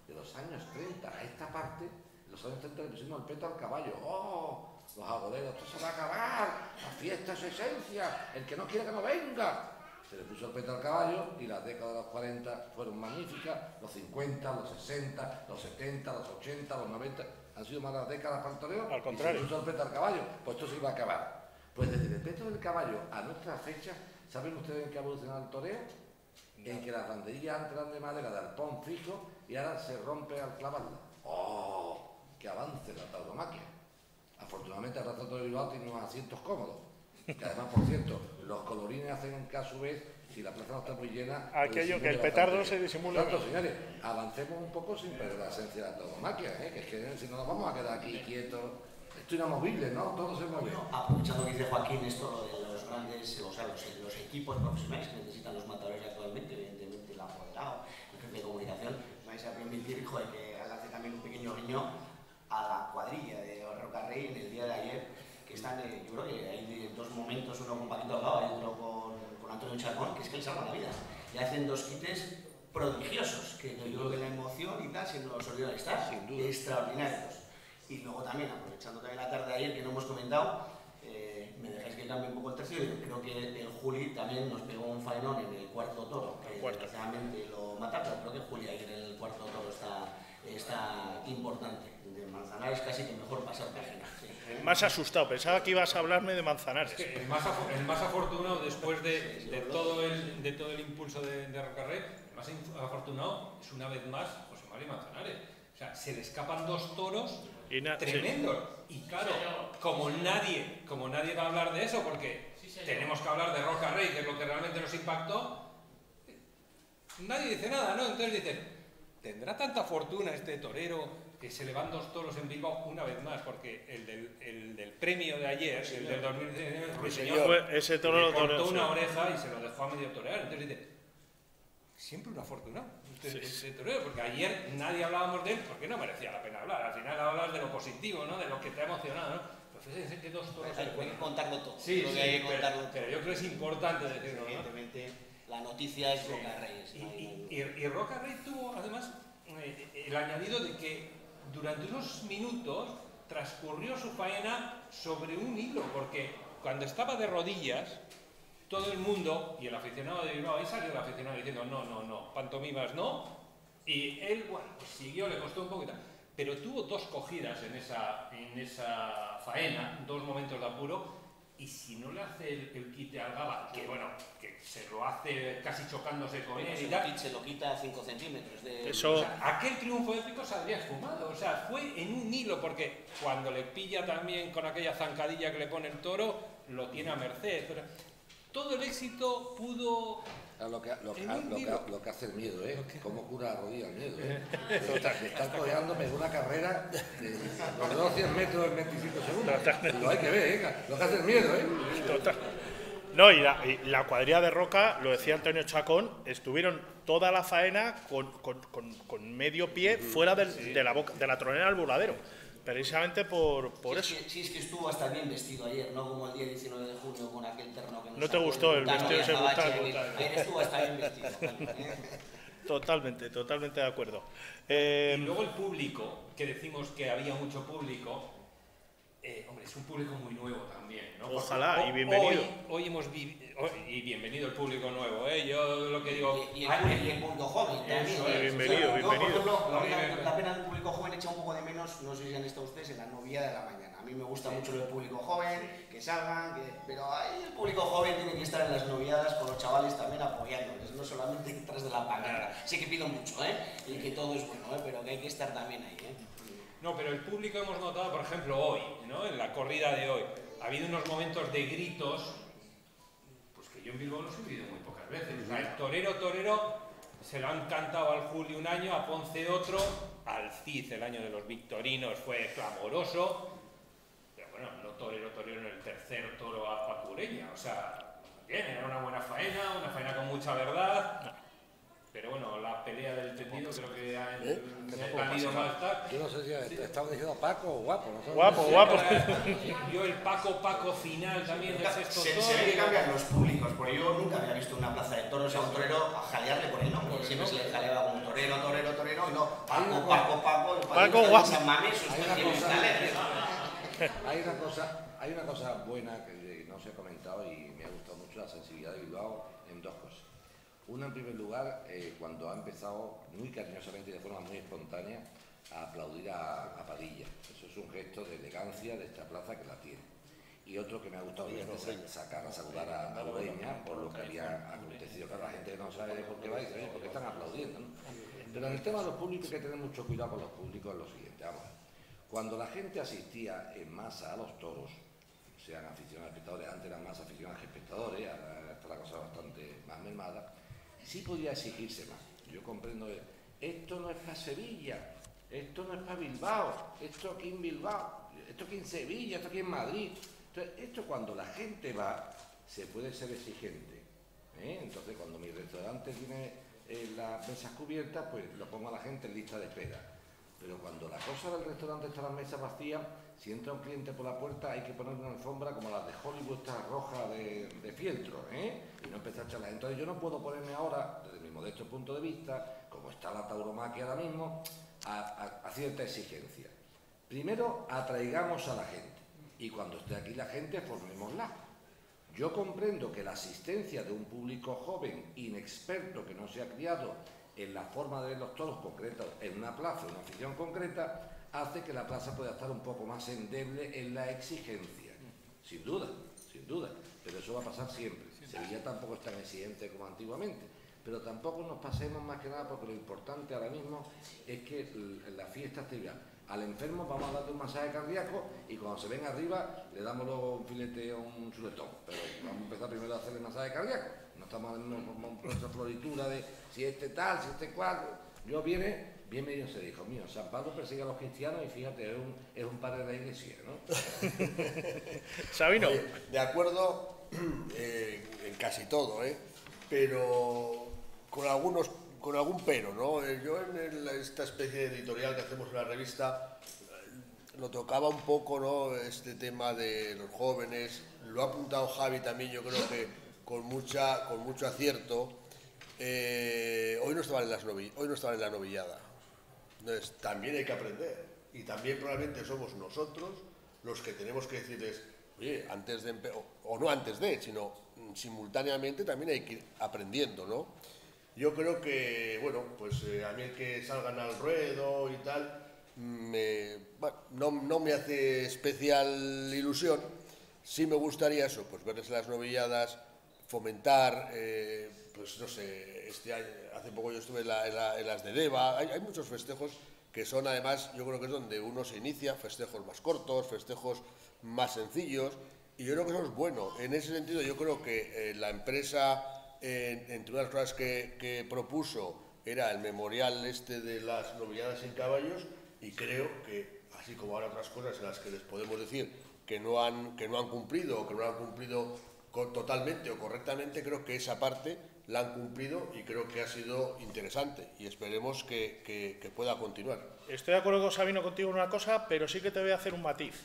De los años 30 a esta parte, en los años 30 le pusimos el peto al caballo. ¡Oh! Los agoreros, esto se va a acabar, la fiesta es esencia, el que no quiera que no venga. Se le puso el peto al caballo y las décadas de los 40 fueron magníficas, los 50, los 60, los 70, los 80, los 90, han sido malas décadas para el toreo. Al contrario. Y se le puso el peto al caballo, pues esto se iba a acabar. Pues desde el peto del caballo a nuestra fecha, ¿saben ustedes en qué ha evolucionado el toreo? No. En que las banderillas antes eran de madera de arpón fijo y ahora se rompe al clavarla. ¡Oh! ¡Que avance la tauromaquia! Afortunadamente el Rato de Bilbao tiene unos asientos cómodos, que además, por cierto, los colorines hacen que a su vez, si la plaza no está muy llena... Aquello que el petardo se disimula. Tanto, señores, avancemos un poco sin perder la esencia de la tauromaquia, que es que si no nos vamos a quedar aquí quietos, esto inamovible, ¿no? Todo se mueve. Bueno, aprovechando que dice Joaquín esto de los grandes, o sea, los equipos profesionales que necesitan los matadores actualmente, evidentemente el apoderado, el jefe de comunicación, vais a permitir, hijo, de que hace también un pequeño guiño a la cuadrilla de Roca Rey en el día de ayer, que están, yo creo que hay dos momentos, uno con Paquito Algado y otro con Antonio Chacón, que es que les salvan la vida. Y hacen dos quites prodigiosos, que yo creo que la emoción y tal, si no los olvidan estar, extraordinarios. Y luego también, aprovechando también la tarde de ayer, que no hemos comentado, me dejáis que cambie un poco el tercio, y creo que el Juli también nos pegó un faenón en el cuarto toro, que desgraciadamente lo mata, pero creo que Juli ayer en el cuarto toro está importante. De Manzanares casi que mejor pasar página. Sí. Más asustado, pensaba que ibas a hablarme de Manzanares. Es que el más afortunado después de todo el impulso de Rocarrey, el más afortunado es una vez más José María Manzanares. O sea, se le escapan dos toros tremendos. Sí. Y claro, como nadie va a hablar de eso, porque tenemos que hablar de Rocarrey, que es lo que realmente nos impactó, nadie dice nada, ¿no? Entonces dicen, ¿tendrá tanta fortuna este torero que se le van dos toros en Bilbao una vez más? Porque el del premio de ayer, el del 2019, ese toro le cortó una oreja y se lo dejó a medio torear. Entonces dice, siempre una fortuna este torero, porque ayer nadie hablábamos de él porque no merecía la pena hablar. Al final hablas de lo positivo, ¿no? De lo que te ha emocionado, ¿no? Pues fíjense que dos toros... Hay que contarlo todo. Sí, hay que contarlo todo. Pero yo creo que es importante decirlo, ¿no? Evidentemente, la noticia es Roca Reyes. Y Roca Rey tuvo, además, el añadido de que durante unos minutos transcurrió su faena sobre un hilo, porque cuando estaba de rodillas, todo el mundo, y el aficionado de Bilbao, ahí salió el aficionado diciendo no, pantomimas no, y él, bueno, pues siguió, le costó un poquito, pero tuvo dos cogidas en esa faena, dos momentos de apuro, y si no le hace el quite al Gaba, que bueno, que se lo hace casi chocándose con él y tal, se lo quita a 5 centímetros de... Eso... O sea, aquel triunfo épico se habría esfumado, o sea, fue en un hilo, porque cuando le pilla también con aquella zancadilla que le pone el toro, lo tiene a merced. Pero todo el éxito pudo... Lo que hace el miedo, ¿eh? Cómo cura la rodilla el miedo, ¿eh? Me están codeándome en una carrera de los 100 metros en 25 segundos. Lo hay que ver, ¿eh? Lo que hace el miedo, ¿eh? Total. No, y la cuadrilla de Roca, lo decía Antonio Chacón, estuvieron toda la faena con medio pie fuera de la tronera al burladero. Precisamente por eso. Sí, es que estuvo hasta bien vestido ayer, no como el día 19 de junio con aquel terno que nos ¿No te gustó el vestido ese brutal? Ayer estuvo hasta bien vestido. Totalmente de acuerdo. Y luego el público, que decimos que había mucho público, hombre, es un público muy nuevo también, ¿no? Ojalá, y bienvenido. Hoy hemos y bienvenido el público nuevo, ¿eh? Yo lo que digo... Y el público joven también. Bienvenido. Por ejemplo, la pena del público joven echa un poco de menos, no sé si han estado ustedes, en la novia de la mañana. A mí me gusta mucho el público joven, que salgan, pero ahí el público joven tiene que estar en las noviadas con los chavales también apoyándoles, no solamente detrás de la pancarta. Sí que pido mucho, y que todo es bueno, pero que hay que estar también ahí, No, pero el público hemos notado, por ejemplo, hoy, ¿no? En la corrida de hoy, ha habido unos momentos de gritos, pues que yo en Bilbao los he vivido muy pocas veces. O sea, el torero se lo han cantado al Juli un año, a Ponce otro, al Cid el año de los victorinos fue clamoroso, pero bueno, no torero en el tercer toro a Pacureña, o sea, bien, era una buena faena con mucha verdad, pero bueno, la la pelea del tendido, creo que han ido más tarde. Yo no sé si estaba diciendo Paco o Guapo. ¿No? Guapo. Yo el Paco final también del sexto toro. Se ve que cambian los públicos, porque yo nunca había visto una plaza de toros a un torero a jalearle por el nombre. Siempre se le jaleaba como torero, y no Paco, Guapo. Hay una cosa buena que no se ha comentado y me ha gustado mucho, la sensibilidad de Bilbao en dos cosas. Una, en primer lugar, cuando ha empezado muy cariñosamente y de forma muy espontánea a aplaudir a Padilla. Eso es un gesto de elegancia de esta plaza que la tiene. Y otro que me ha gustado es sacar a saludar a Ureña por lo que había acontecido. Claro, la gente que no sabe de por qué va y dice, ¿por qué están aplaudiendo? ¿No? Pero en el tema de los públicos hay que tener mucho cuidado con los públicos en lo siguiente. Vamos, cuando la gente asistía en masa a los toros, sean aficionados a espectadores, antes eran más aficionados que espectadores, ahora está la cosa bastante más mermada, sí podía exigirse más. Yo comprendo, esto no es para Sevilla, esto no es para Bilbao, esto aquí en Bilbao, esto aquí en Sevilla, esto aquí en Madrid. Entonces, esto cuando la gente va, se puede ser exigente. Entonces, cuando mi restaurante tiene las mesas cubiertas, pues lo pongo a la gente en lista de espera. Pero cuando la cosa del restaurante está en las mesas vacías, si entra un cliente por la puerta hay que poner una alfombra como las de Hollywood, esta roja de fieltro, y no empezar a echarla. Entonces yo no puedo ponerme ahora, desde mi modesto punto de vista, como está la tauromaquia ahora mismo, a cierta exigencia. Primero, atraigamos a la gente, y cuando esté aquí la gente, formémosla. Yo comprendo que la asistencia de un público joven, inexperto, que no se ha criado en la forma de ver los toros concretos en una plaza, en una afición concreta, hace que la plaza pueda estar un poco más endeble en la exigencia. Sin duda, pero eso va a pasar siempre. Sevilla tampoco es tan exigente como antiguamente, pero tampoco nos pasemos más que nada porque lo importante ahora mismo es que la fiesta esté bien. Al enfermo vamos a darle un masaje cardíaco y cuando se venga arriba le damos luego un filete o un chuletón, pero vamos a empezar primero a hacerle masaje cardíaco. No estamos en esa floritura de si este tal, si este cual. Yo bien medio se dijo, mío, San Pablo persigue a los cristianos y fíjate, es un padre de la iglesia, ¿no? Sabino. De acuerdo en casi todo, pero con algún pero, ¿no? Yo en esta especie de editorial que hacemos en la revista lo tocaba un poco, ¿no? Este tema de los jóvenes, lo ha apuntado Javi también, yo creo que con mucho acierto. Hoy no estaban en la novillada. Entonces también hay que aprender y también probablemente somos nosotros los que tenemos que decirles, oye, sino simultáneamente también hay que ir aprendiendo, ¿no? Yo creo que, bueno, pues a mí el que salgan al ruedo y tal, no me hace especial ilusión. Sí me gustaría eso, pues verles las novilladas, fomentar, pues no sé, hace poco yo estuve en las de Deva, hay muchos festejos que son además, yo creo que es donde uno se inicia, festejos más cortos, festejos más sencillos, y yo creo que eso es bueno. En ese sentido yo creo que la empresa, entre unas cosas que propuso, era el memorial de las novilladas en caballos, y creo que, así como ahora otras cosas en las que les podemos decir que no han cumplido o que no han cumplido totalmente o correctamente, creo que esa parte la han cumplido y creo que ha sido interesante y esperemos que pueda continuar. Estoy de acuerdo con Sabino contigo en una cosa, pero sí que te voy a hacer un matiz.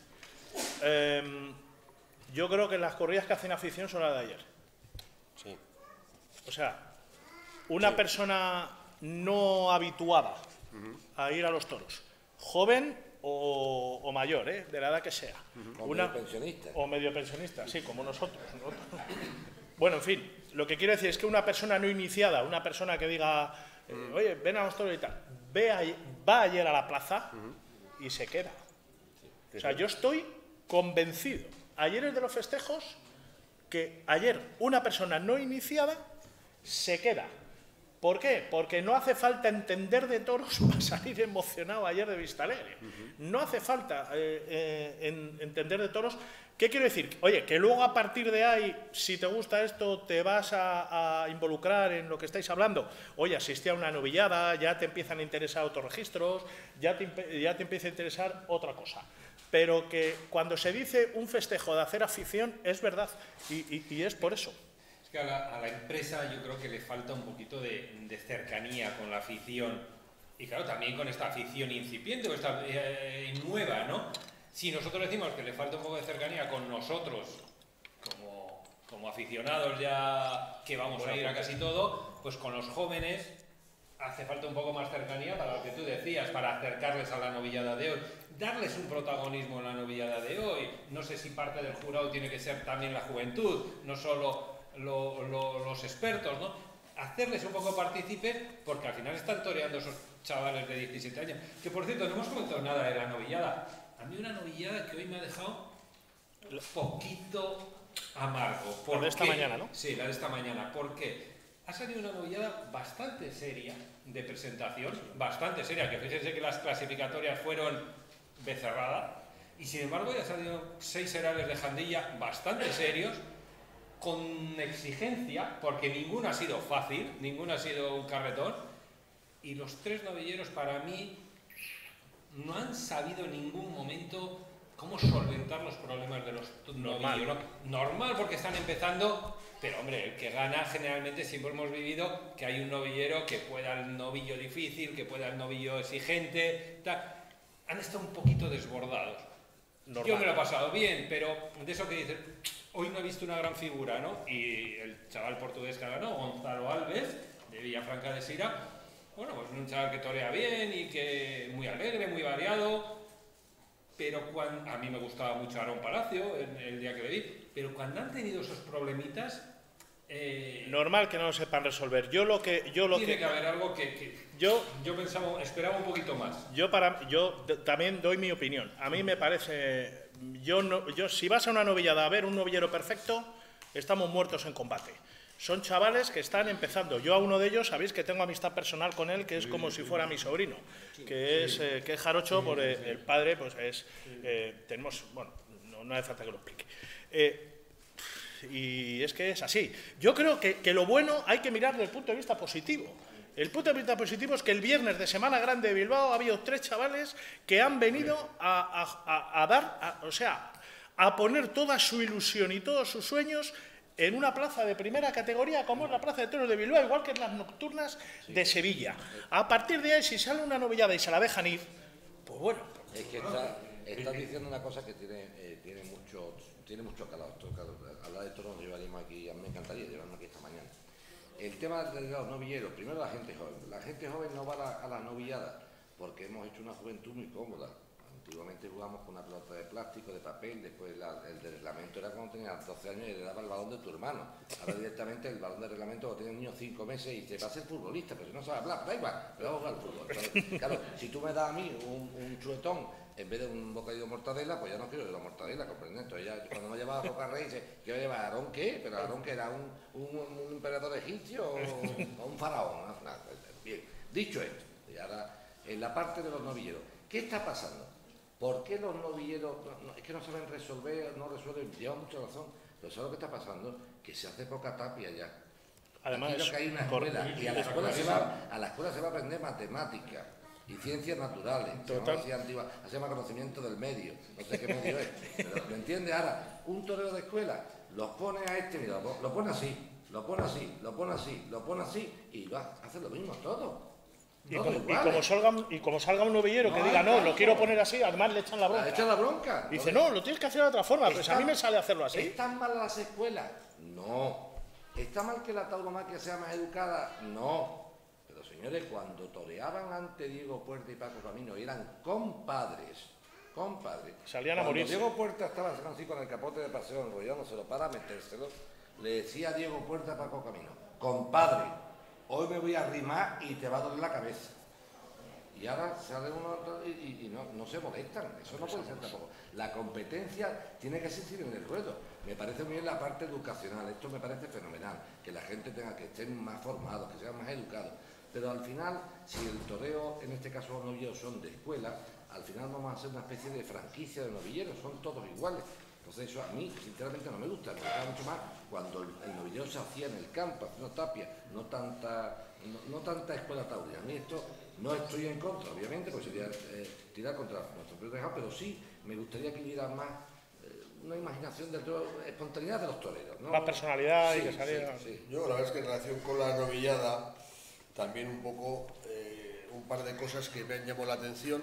Yo creo que las corridas que hacen afición son las de ayer. Sí. O sea, una persona no habituada a ir a los toros, joven o mayor, de la edad que sea. Medio pensionista. O medio pensionista, sí, como nosotros. Bueno, en fin, lo que quiero decir es que una persona no iniciada, una persona que diga, oye, ven a los toros y tal, va ayer a la plaza y se queda. O sea, yo estoy convencido, ayer es de los festejos, que ayer una persona no iniciada se queda. ¿Por qué? Porque no hace falta entender de toros para salir emocionado ayer de Vistalegre. No hace falta entender de toros. ¿Qué quiero decir? Oye, que luego a partir de ahí, si te gusta esto, te vas a involucrar en lo que estáis hablando. Oye, asistí a una novillada, ya te empiezan a interesar otros registros, ya te empieza a interesar otra cosa. Pero que cuando se dice un festejo de hacer afición, es verdad, y es por eso. Es que a la empresa yo creo que le falta un poquito de cercanía con la afición. Y claro, también con esta afición incipiente o esta nueva, ¿no? Si nosotros decimos que le falta un poco de cercanía con nosotros, como aficionados ya que vamos a ir a casi todo, pues con los jóvenes hace falta un poco más cercanía para lo que tú decías, para acercarles a la novillada de hoy, darles un protagonismo en la novillada de hoy. No sé si parte del jurado tiene que ser también la juventud, no solo los expertos, ¿no? Hacerles un poco partícipes, porque al final están toreando esos chavales de 17 años. Que por cierto, no hemos comentado nada de la novillada. A mí una novillada que hoy me ha dejado un poquito amargo. La de esta mañana, ¿no? Sí, la de esta mañana. ¿Por qué? Ha salido una novillada bastante seria de presentación, bastante seria, que fíjense que las clasificatorias fueron becerradas, y sin embargo ya salieron 6 herales de Jandilla bastante serios, con exigencia, porque ninguno ha sido fácil, ninguno ha sido un carretón, y los 3 novilleros para mí no han sabido en ningún momento cómo solventar los problemas de los novilleros. Normal, porque están empezando, pero hombre, el que gana generalmente siempre hemos vivido que hay un novillero que pueda el novillo difícil, que pueda el novillo exigente, tal. Han estado un poquito desbordados. Normal. Yo me lo he pasado bien, pero de eso que dices, hoy no he visto una gran figura, ¿no? Y el chaval portugués que ganó, Gonzalo Alves, de Villafranca de Sira, bueno, pues un chaval que torea bien y que muy alegre, muy variado, pero a mí me gustaba mucho Aarón Palacio el día que le vi, pero cuando han tenido esos problemitas... normal que no lo sepan resolver. Tiene que haber algo que yo pensaba, esperaba un poquito más. Yo también doy mi opinión. A mí me parece... si vas a una novillada a ver un novillero perfecto, estamos muertos en combate. Son chavales que están empezando. Yo a uno de ellos, sabéis que tengo amistad personal con él, que es como si fuera mi sobrino, que es jarocho, por el padre, pues es... tenemos... Bueno, no hace falta que lo explique. Y es que es así. Yo creo que lo bueno hay que mirar desde el punto de vista positivo. El punto de vista positivo es que el viernes de Semana Grande de Bilbao ha habido 3 chavales que han venido a poner toda su ilusión y todos sus sueños en una plaza de primera categoría como es la Plaza de Toros de Bilbao, igual que en las nocturnas de Sevilla. A partir de ahí, si sale una novillada y se la dejan ir, pues bueno. Es que estás diciendo una cosa que tiene mucho calado. Hablar de toros nos llevaríamos aquí, a mí me encantaría llevarnos aquí esta mañana. El tema de los novilleros, primero la gente joven. La gente joven no va a las novilladas porque hemos hecho una juventud muy cómoda. Antiguamente jugábamos con una pelota de plástico, de papel, después el de reglamento era cuando tenías 12 años y le daba el balón de tu hermano. Ahora directamente el balón de reglamento lo tiene un niño 5 meses y te va a ser futbolista, pero si no sabe hablar, da igual, pero vamos a jugar al fútbol. Entonces, claro, si tú me das a mí un chuletón en vez de un bocadillo de mortadela, pues ya no quiero de la mortadela, ¿comprendes? Entonces ya cuando me llevaba a Roca Rey dice, ¿qué voy a llevar? ¿Aarón qué? Pero Aarón que era un emperador egipcio o un faraón. ¿No? Bien, dicho esto, y ahora en la parte de los novilleros, ¿qué está pasando? ¿Por qué los novilleros es que no saben resolver, no resuelven? Lleva mucha razón, pero ¿sabes lo que está pasando? Que se hace poca tapia ya. Además, que hay una escuela y a la escuela se va a aprender matemáticas y ciencias naturales. Se llama conocimiento del medio, no sé qué medio es, pero ¿me entiendes? Ahora, un torero de escuela los pone a mira, lo pone así, lo pone así, lo pone así, lo pone así y va a hacer lo mismo todo. Y como salga un novillero que diga, no, lo quiero poner así, además le echan la bronca. Le echan la bronca. Dice, no, lo tienes que hacer de otra forma, pues a mí me sale hacerlo así. ¿Están mal las escuelas? No. ¿Está mal que la tauromaquia sea más educada? No. Pero señores, cuando toreaban ante Diego Puerta y Paco Camino, eran compadres. Salían a morirse. Cuando Diego Puerta estaba así con el capote de paseo enrollándoselo para metérselo, le decía a Diego Puerta a Paco Camino, compadre, hoy me voy a arrimar y te va a doler la cabeza. Y ahora sale uno y no se molestan. Eso no puede ser tampoco. La competencia tiene que existir en el ruedo. Me parece muy bien la parte educacional. Esto me parece fenomenal. Que la gente tenga que estén más formados, que sean más educados. Pero al final, si el toreo, en este caso los novilleros son de escuela, al final vamos a hacer una especie de franquicia de novilleros. Son todos iguales. Entonces eso a mí, sinceramente, no me gusta. Me gusta mucho más cuando el novillero se hacía en el campo, haciendo tapia, no tanta escuela taurina. A mí esto no estoy en contra, obviamente, porque sería tirar contra nuestro propio tejado, pero sí me gustaría que hubiera más una imaginación de espontaneidad de los toreros, ¿no? La personalidad sí, y que saliera... Sí. Yo la verdad es que en relación con la novillada, también un poco, un par de cosas que me han llamado la atención.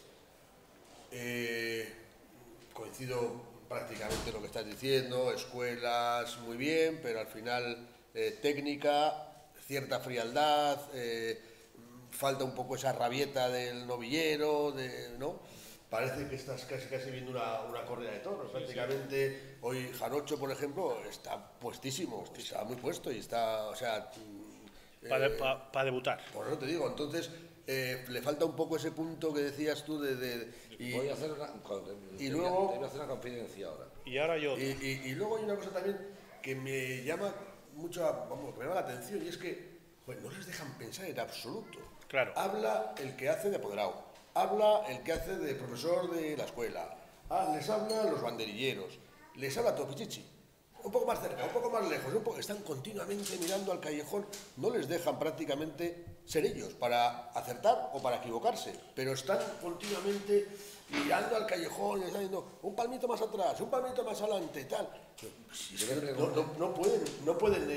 Coincido prácticamente lo que estás diciendo, escuelas muy bien, pero al final técnica, cierta frialdad, falta un poco esa rabieta del novillero, ¿no? Parece que estás casi viendo una corrida de toros, prácticamente. Hoy Jarocho, por ejemplo, está puestísimo, está muy puesto y está, o sea... Para debutar. Por eso te digo, entonces le falta un poco ese punto que decías tú Voy a hacer una confidencia ahora. Y ahora yo... Y luego hay una cosa también que me llama mucho, que me llama la atención, y es que no les dejan pensar en absoluto. Claro. Habla el que hace de apoderado, habla el que hace de profesor de la escuela, les hablan los banderilleros, les habla Topichichi. Un poco más cerca, un poco más lejos, están continuamente mirando al callejón, no les dejan prácticamente ser ellos para acertar o para equivocarse, pero están continuamente mirando al callejón y están diciendo un palmito más atrás, un palmito más adelante, tal. No pueden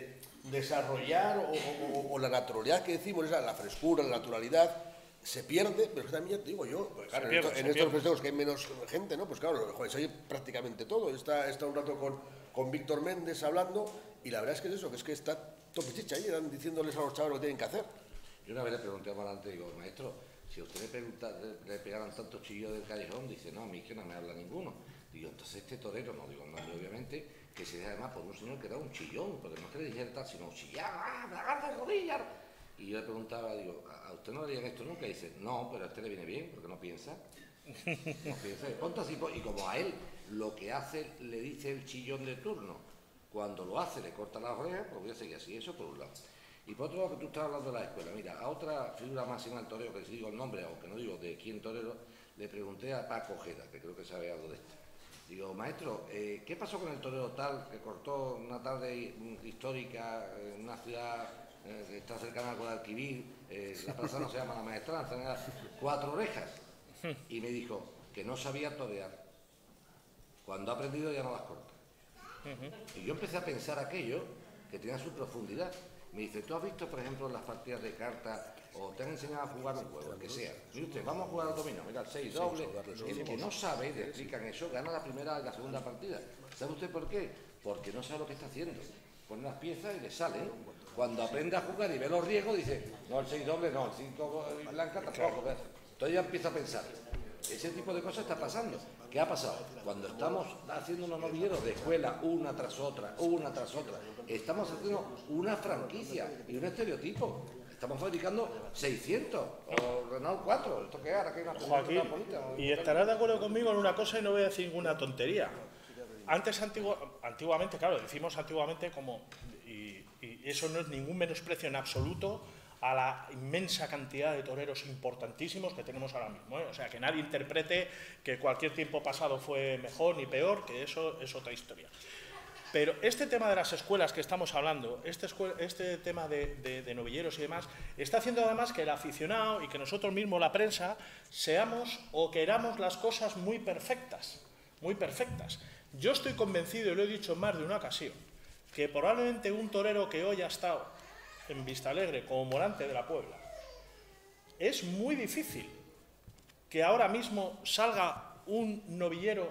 desarrollar o la naturalidad que decimos, la frescura, la naturalidad, se pierde, pero también te digo yo, pues claro, en estos festejos que hay menos gente, ¿no? Pues claro, joder, se oye prácticamente todo. Está un rato con Víctor Méndez hablando y la verdad es que es eso, que está Topichicha ahí, diciéndoles a los chavales lo que tienen que hacer. Yo una vez le pregunté a Amarante, digo, maestro, si a usted le pegaran tantos chillos del callejón, dice, no, a mí que no me habla ninguno. Digo, entonces este torero, no digo el nombre obviamente, que se deja además por un señor que era un chillón, porque no es que le dijera tal, sino chillar, me agarra de rodillas. Y yo le preguntaba, digo, ¿a usted no le dirían esto nunca? Y dice, no, pero a usted le viene bien, porque no piensa. No piensa, ponte así, y como a él lo que hace le dice el chillón de turno, cuando lo hace le corta las orejas, pues voy a seguir así, eso por un lado. Y por otro lado, que tú estabas hablando de la escuela, mira, a otra figura máxima del torero, que si digo el nombre, aunque no digo de quién torero, le pregunté a Paco Ojeda, que creo que sabe algo de esto. Digo, maestro, ¿qué pasó con el torero tal que cortó una tarde histórica en una ciudad que está cercana al Guadalquivir, la plaza no se llama La Maestranza, 4 orejas? Y me dijo que no sabía torear. Cuando ha aprendido ya no las corta. Y yo empecé a pensar aquello que tenía su profundidad. Me dice, ¿tú has visto, por ejemplo, las partidas de cartas o te han enseñado a jugar un juego, el que sea? Mire usted, vamos a jugar al dominó, mira, el 6 doble. El que no sabe, le explican eso, gana la primera y la segunda partida. ¿Sabe usted por qué? Porque no sabe lo que está haciendo. Pone las piezas y le salen. Cuando aprende a jugar y ve los riesgos, dice, no, el 6 doble, no, el 5 blanca tampoco. Entonces ya empieza a pensar. Ese tipo de cosas está pasando. ¿Qué ha pasado? Cuando estamos haciendo unos novilleros de escuela una tras otra, estamos haciendo una franquicia y un estereotipo. Estamos fabricando 600 o Renault 4. ¿Esto qué es? Ahora que hay una Joaquín, y estarás de acuerdo conmigo en una cosa y no voy a decir ninguna tontería. Antiguamente, claro, decimos antiguamente como, y eso no es ningún menosprecio en absoluto a la inmensa cantidad de toreros importantísimos que tenemos ahora mismo, ¿eh? O sea, que nadie interprete que cualquier tiempo pasado fue mejor ni peor, que eso es otra historia. Pero este tema de las escuelas que estamos hablando, este tema de novilleros y demás, está haciendo además que el aficionado y que nosotros mismos, la prensa, seamos o queramos las cosas muy perfectas, muy perfectas. Yo estoy convencido, y lo he dicho en más de una ocasión, que probablemente un torero que hoy ha estado en Vistalegre como Morante de la Puebla, es muy difícil que ahora mismo salga un novillero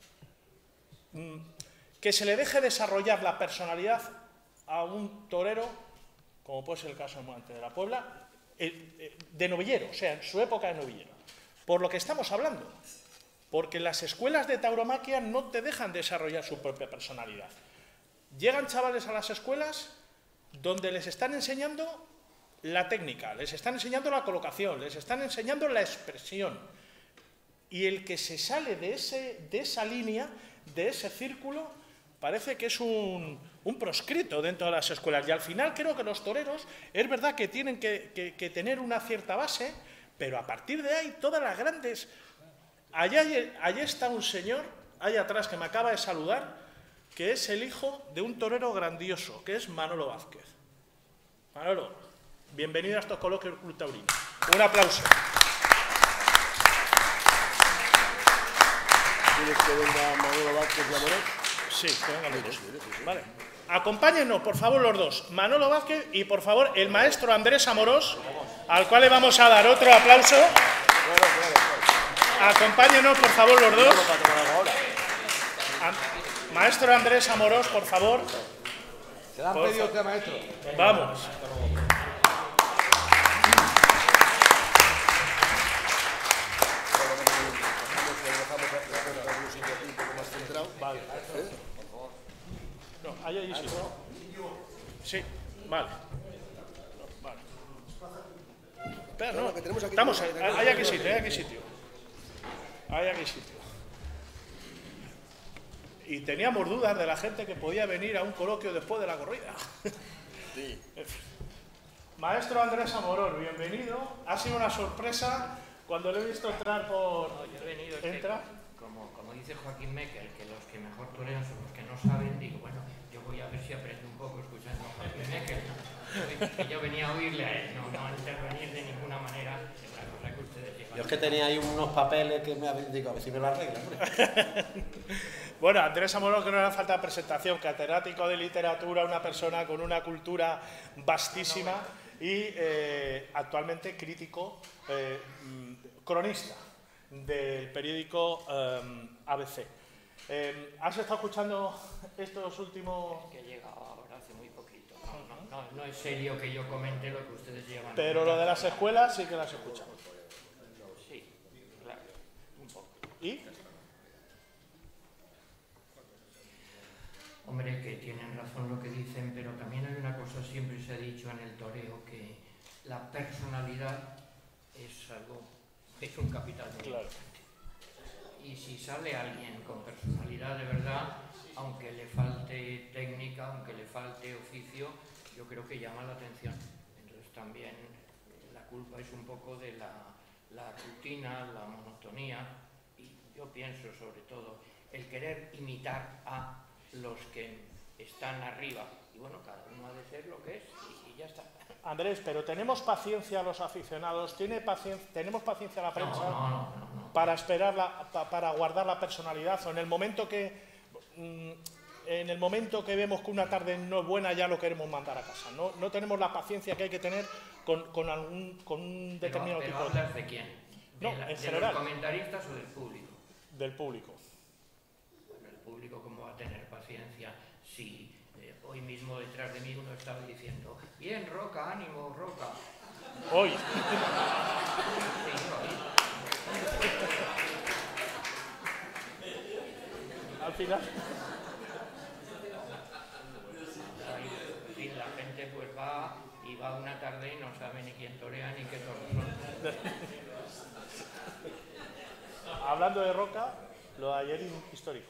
que se le deje desarrollar la personalidad a un torero, como puede ser el caso de Morante de la Puebla, de novillero, o sea, en su época de novillero. Por lo que estamos hablando, porque las escuelas de tauromaquia no te dejan desarrollar su propia personalidad. Llegan chavales a las escuelas donde les están enseñando la técnica, les están enseñando la colocación, les están enseñando la expresión. Y el que se sale de esa línea, de ese círculo, parece que es un proscrito dentro de las escuelas. Y al final creo que los toreros, es verdad que tienen que tener una cierta base, pero a partir de ahí todas las grandes... Allí está un señor, allá atrás, que me acaba de saludar, que es el hijo de un torero grandioso, que es Manolo Vázquez. Manolo, bienvenido a estos coloquios del Club Taurino. Un aplauso. ¿Quieres que venga Manolo Vázquez y Amorós? Sí, que vengan los dos. Vale. Acompáñennos, por favor, los dos. Manolo Vázquez y, por favor, el maestro Andrés Amorós, al cual le vamos a dar otro aplauso. Acompáñennos, por favor, los dos. Maestro Andrés Amorós, por favor. ¿Se le han pedido usted, maestro? Vamos. Vale. No, ahí sí. Sí, vale. Vale. Espera, no, estamos, hay aquí sitio, hay aquí sitio. Hay aquí sitio. Y teníamos dudas de la gente que podía venir a un coloquio después de la corrida. Sí. Maestro Andrés Amorós, bienvenido. Ha sido una sorpresa cuando le he visto entrar por... No, yo he venido, ¿Entra? Como dice Joaquín Mekel, que los que mejor torean son los que no saben, digo, bueno, yo voy a ver si aprendo un poco escuchando a Joaquín Mekel. ¿No? Yo venía a oírle a él, no a intervenir de ninguna manera en la cosa que ustedes llevan. Yo es que tenía ahí unos papeles que me habían dicho, a ver si me lo arreglan. Bueno, Andrés Amorós, que no le falta presentación, catedrático de literatura, una persona con una cultura vastísima y actualmente crítico, cronista del periódico ABC. ¿Has estado escuchando estos últimos...? Que he llegado ahora hace muy poquito. No es serio que yo comente lo que ustedes llevan. Pero lo de las escuelas sí que las escuchamos. Sí, claro, un poco. ¿Y? Hombre, que tienen razón lo que dicen, pero también hay una cosa, siempre se ha dicho en el toreo, que la personalidad es un capital muy importante. Y si sale alguien con personalidad de verdad, aunque le falte técnica, aunque le falte oficio, yo creo que llama la atención. Entonces también la culpa es un poco de la rutina, la monotonía, y yo pienso sobre todo el querer imitar a los que están arriba. Y bueno, cada uno ha de ser lo que es y ya está. Andrés, pero ¿tenemos paciencia los aficionados? ¿Tenemos paciencia la prensa No. para esperar, para guardar la personalidad? ¿O en el momento que vemos que una tarde no es buena ya lo queremos mandar a casa? No tenemos la paciencia que hay que tener con un determinado tipo de... ¿Pero hablas de quién? No, en general. ¿De los comentaristas o del público? Del público. Bueno, el público, ¿cómo va a tener paciencia si hoy mismo detrás de mí uno estaba diciendo bien, Roca, ánimo, Roca? Hoy. Sí, Al final. En fin, la gente pues va y va una tarde y no sabe ni quién torea ni qué toros son. Hablando de Roca, lo de ayer histórico.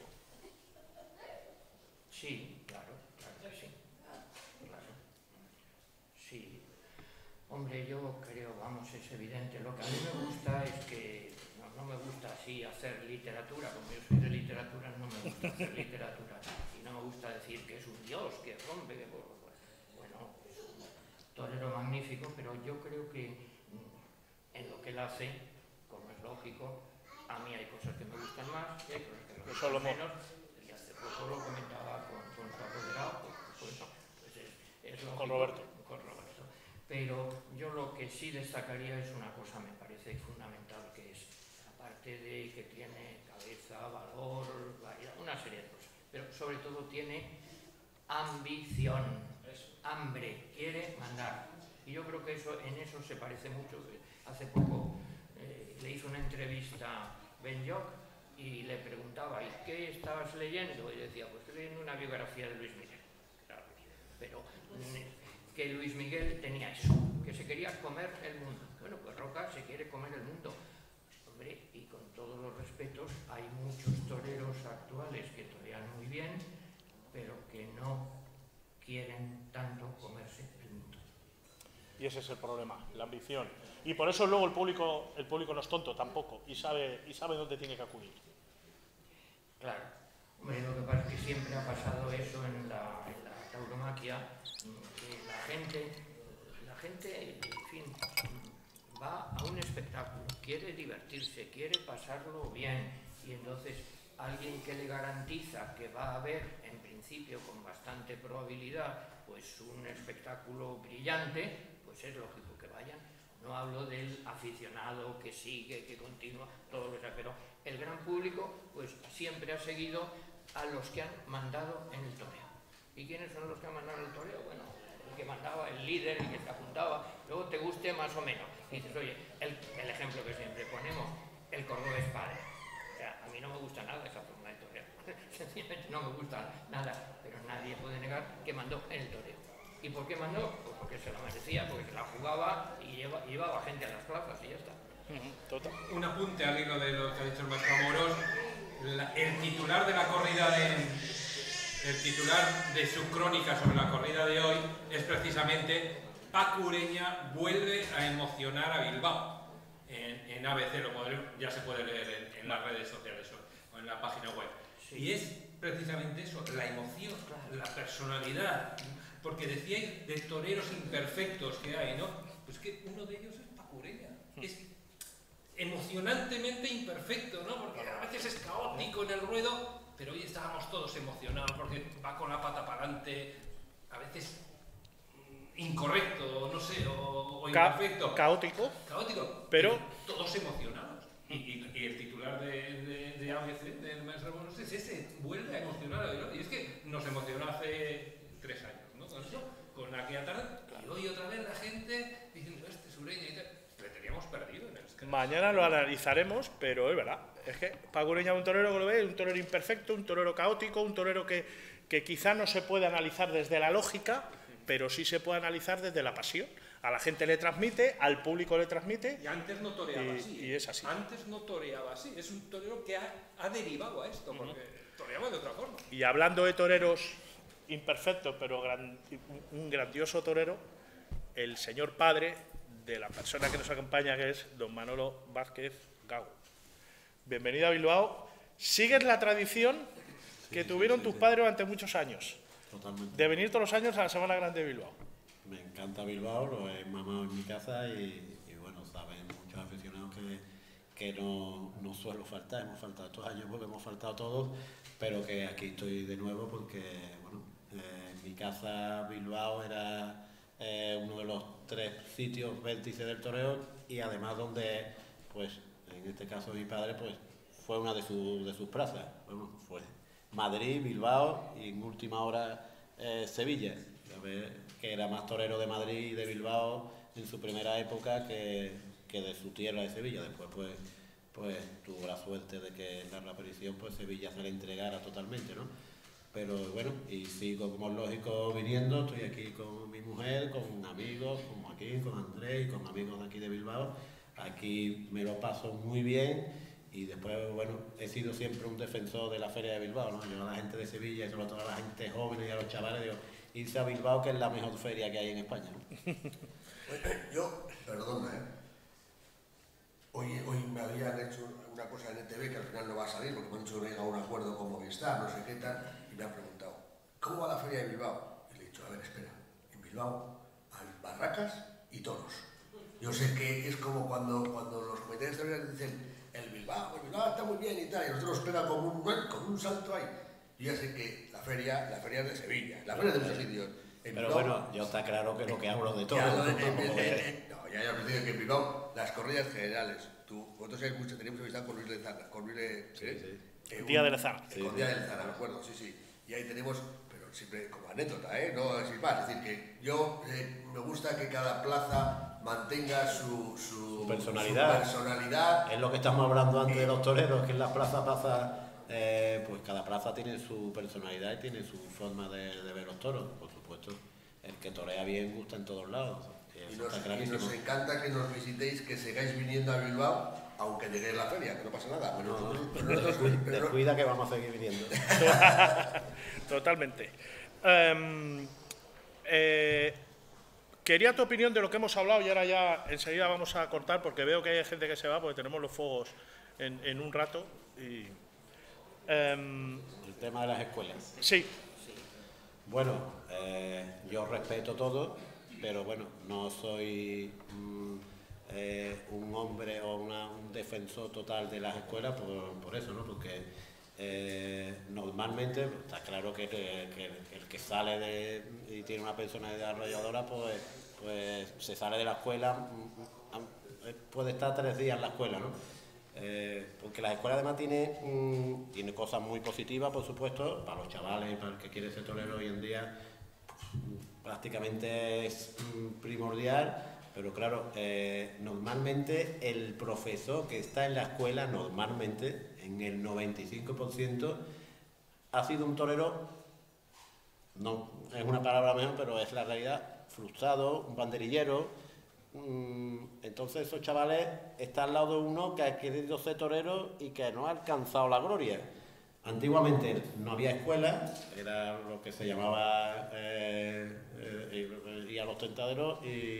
Sí, claro que sí. Claro. Sí. Hombre, yo creo, vamos, es evidente. Lo que a mí me gusta es que no me gusta así hacer literatura, como yo soy de literatura, no me gusta hacer literatura. Y no me gusta decir que es un dios, que rompe, que bueno, es un torero magnífico, pero yo creo que en lo que él hace, como es lógico, a mí hay cosas que me gustan más y hay cosas que me gustan menos. Y hace poco lo comentaba con su apoderado, pues es lógico, con Roberto. Pero yo lo que sí destacaría es una cosa, me parece fundamental, que es, aparte de que tiene cabeza, valor, una serie de cosas, pero sobre todo tiene ambición, hambre, quiere mandar. Y yo creo que en eso se parece mucho. Hace poco le hizo una entrevista Ben Jock y le preguntaba, ¿y qué estabas leyendo? Y decía, pues estoy leyendo una biografía de Luis Miguel. Claro, pero que Luis Miguel tenía eso, que se quería comer el mundo. Bueno, pues Roca se quiere comer el mundo. Hombre, y con todos los respetos, hay muchos toreros actuales que torean muy bien, pero que no quieren tanto comerse el mundo. Y ese es el problema, la ambición. Y por eso luego el público no es tonto tampoco y sabe dónde tiene que acudir. Claro. Hombre, lo que pasa es que siempre ha pasado eso en la tauromaquia, que la gente, en fin, va a un espectáculo, quiere divertirse, quiere pasarlo bien, y entonces alguien que le garantiza que va a haber, en principio, con bastante probabilidad, pues un espectáculo brillante, pues es lógico que vayan. No hablo del aficionado que sigue, que continúa, todo lo que sea, pero el gran público pues siempre ha seguido a los que han mandado en el toreo. ¿Y quiénes son los que han mandado en el toreo? Bueno, el que mandaba, el líder, el que se apuntaba, luego te guste más o menos. Y dices, oye, el ejemplo que siempre ponemos, el cordobés padre. O sea, a mí no me gusta nada esa forma de torear. Sencillamente no me gusta nada, pero nadie puede negar que mandó en el toreo. ¿Y por qué mandó? Pues porque se lo merecía, porque se la jugaba y llevaba gente a las plazas y ya está. Total. Un apunte al hilo de lo que ha dicho el maestro Amorós. El titular de la corrida el titular de su crónica sobre la corrida de hoy es precisamente Paco Ureña vuelve a emocionar a Bilbao. En ABC ya se puede leer en las redes sociales o en la página web. Sí. Y es precisamente eso, la emoción, la personalidad. Porque decíais de toreros imperfectos que hay, ¿no? Pues que uno de ellos es Paco Ureña. Es emocionantemente imperfecto, ¿no? Porque a veces es caótico en el ruedo, pero hoy estábamos todos emocionados porque va con la pata para adelante, a veces incorrecto, no sé, o imperfecto. Caótico, pero todos emocionados. Y el titular de ABC, del maestro Bonos, es ese, vuelve a emocionar a Bilbao. Y es que nos emocionó hace 3 años, ¿no? Con aquella tarde, y hoy otra vez la gente diciendo, este es Ureña y tal. Le teníamos perdido en el escándalo. Mañana lo analizaremos, pero es verdad. Es que Paco Ureña es un torero que lo ve, un torero imperfecto, un torero caótico, un torero que quizá no se puede analizar desde la lógica, pero sí se puede analizar desde la pasión. A la gente le transmite, al público le transmite. Y antes no toreaba así. Y es así. Antes no toreaba así. Es un torero que ha derivado a esto, porque toreaba de otra forma. Y hablando de toreros imperfectos, pero un grandioso torero, el señor padre de la persona que nos acompaña, que es don Manolo Vázquez Gago. Bienvenido a Bilbao. ¿Sigues la tradición que tuvieron tus padres durante muchos años? Totalmente. De venir todos los años a la Semana Grande de Bilbao. Me encanta Bilbao, lo he mamado en mi casa y bueno, saben muchos aficionados que no suelo faltar. Hemos faltado estos años porque hemos faltado todos, pero que aquí estoy de nuevo porque, bueno, en mi casa Bilbao era uno de los 3 sitios vértices del toreo y además donde, pues, en este caso mi padre, pues, fue una de sus plazas. Bueno, fue Madrid, Bilbao y en última hora Sevilla. A ver, que era más torero de Madrid y de Bilbao en su primera época que de su tierra de Sevilla. Después pues tuvo la suerte de que en la reaparición pues Sevilla se le entregara totalmente, ¿no? Pero bueno, y sigo como es lógico viniendo, estoy aquí con mi mujer, con amigos, con Joaquín, con Andrés y con amigos de aquí de Bilbao. Aquí me lo paso muy bien y después, bueno, he sido siempre un defensor de la Feria de Bilbao, ¿no? Yo a la gente de Sevilla y sobre todo a la gente joven y a los chavales digo, irse a Bilbao, que es la mejor feria que hay en España, ¿no? Yo, perdona, hoy me habían hecho una cosa en ETV que al final no va a salir porque me han dicho que no llega a un acuerdo con Movistar, no sé qué tal, y me han preguntado, ¿cómo va la feria de Bilbao? Y le he dicho, a ver, espera, en Bilbao hay barracas y toros. Yo sé que es como cuando los comités de dicen, el Bilbao está muy bien y tal, y nosotros nos pega como un salto ahí. Yo ya sé que la feria es de Sevilla, la feria es de muchos sitios. Pero bueno, yo está claro que lo que hablo de todo. Ya os digo que en Bilbao, las corridas generales, vosotros tenéis amistad con Luis Lezana, con Luis Día de Lezana. Con Día de Lezana, me acuerdo, sí. Y ahí tenemos, pero siempre como anécdota, no es más. Es decir, que yo me gusta que cada plaza mantenga su personalidad. Es lo que estamos hablando antes de los toreros, que en las plazas pasa... pues cada plaza tiene su personalidad y tiene su forma de ver los toros, por supuesto. El que torea bien gusta en todos lados. Y nos encanta que nos visitéis, que sigáis viniendo a Bilbao, aunque lleguéis a la feria, que no pasa nada. Descuida que vamos a seguir viniendo. Totalmente. Quería tu opinión de lo que hemos hablado y ahora ya enseguida vamos a cortar porque veo que hay gente que se va porque tenemos los fuegos en un rato. El tema de las escuelas. Sí. Bueno, yo respeto todo, pero bueno, no soy un hombre o un defensor total de las escuelas por eso, ¿no? Porque Normalmente está claro que el que sale y tiene una personalidad arrolladora, pues se sale de la escuela, puede estar 3 días en la escuela, ¿no? Porque la escuela además tiene cosas muy positivas, por supuesto, para los chavales y para el que quiere ser torero hoy en día, prácticamente es primordial. Pero claro, normalmente el profesor que está en la escuela, normalmente, en el 95%, ha sido un torero, no es una palabra mejor, pero es la realidad, frustrado, un banderillero. Entonces esos chavales están al lado de uno que ha querido ser torero y que no ha alcanzado la gloria. Antiguamente no había escuela, era lo que se llamaba ir a los tentaderos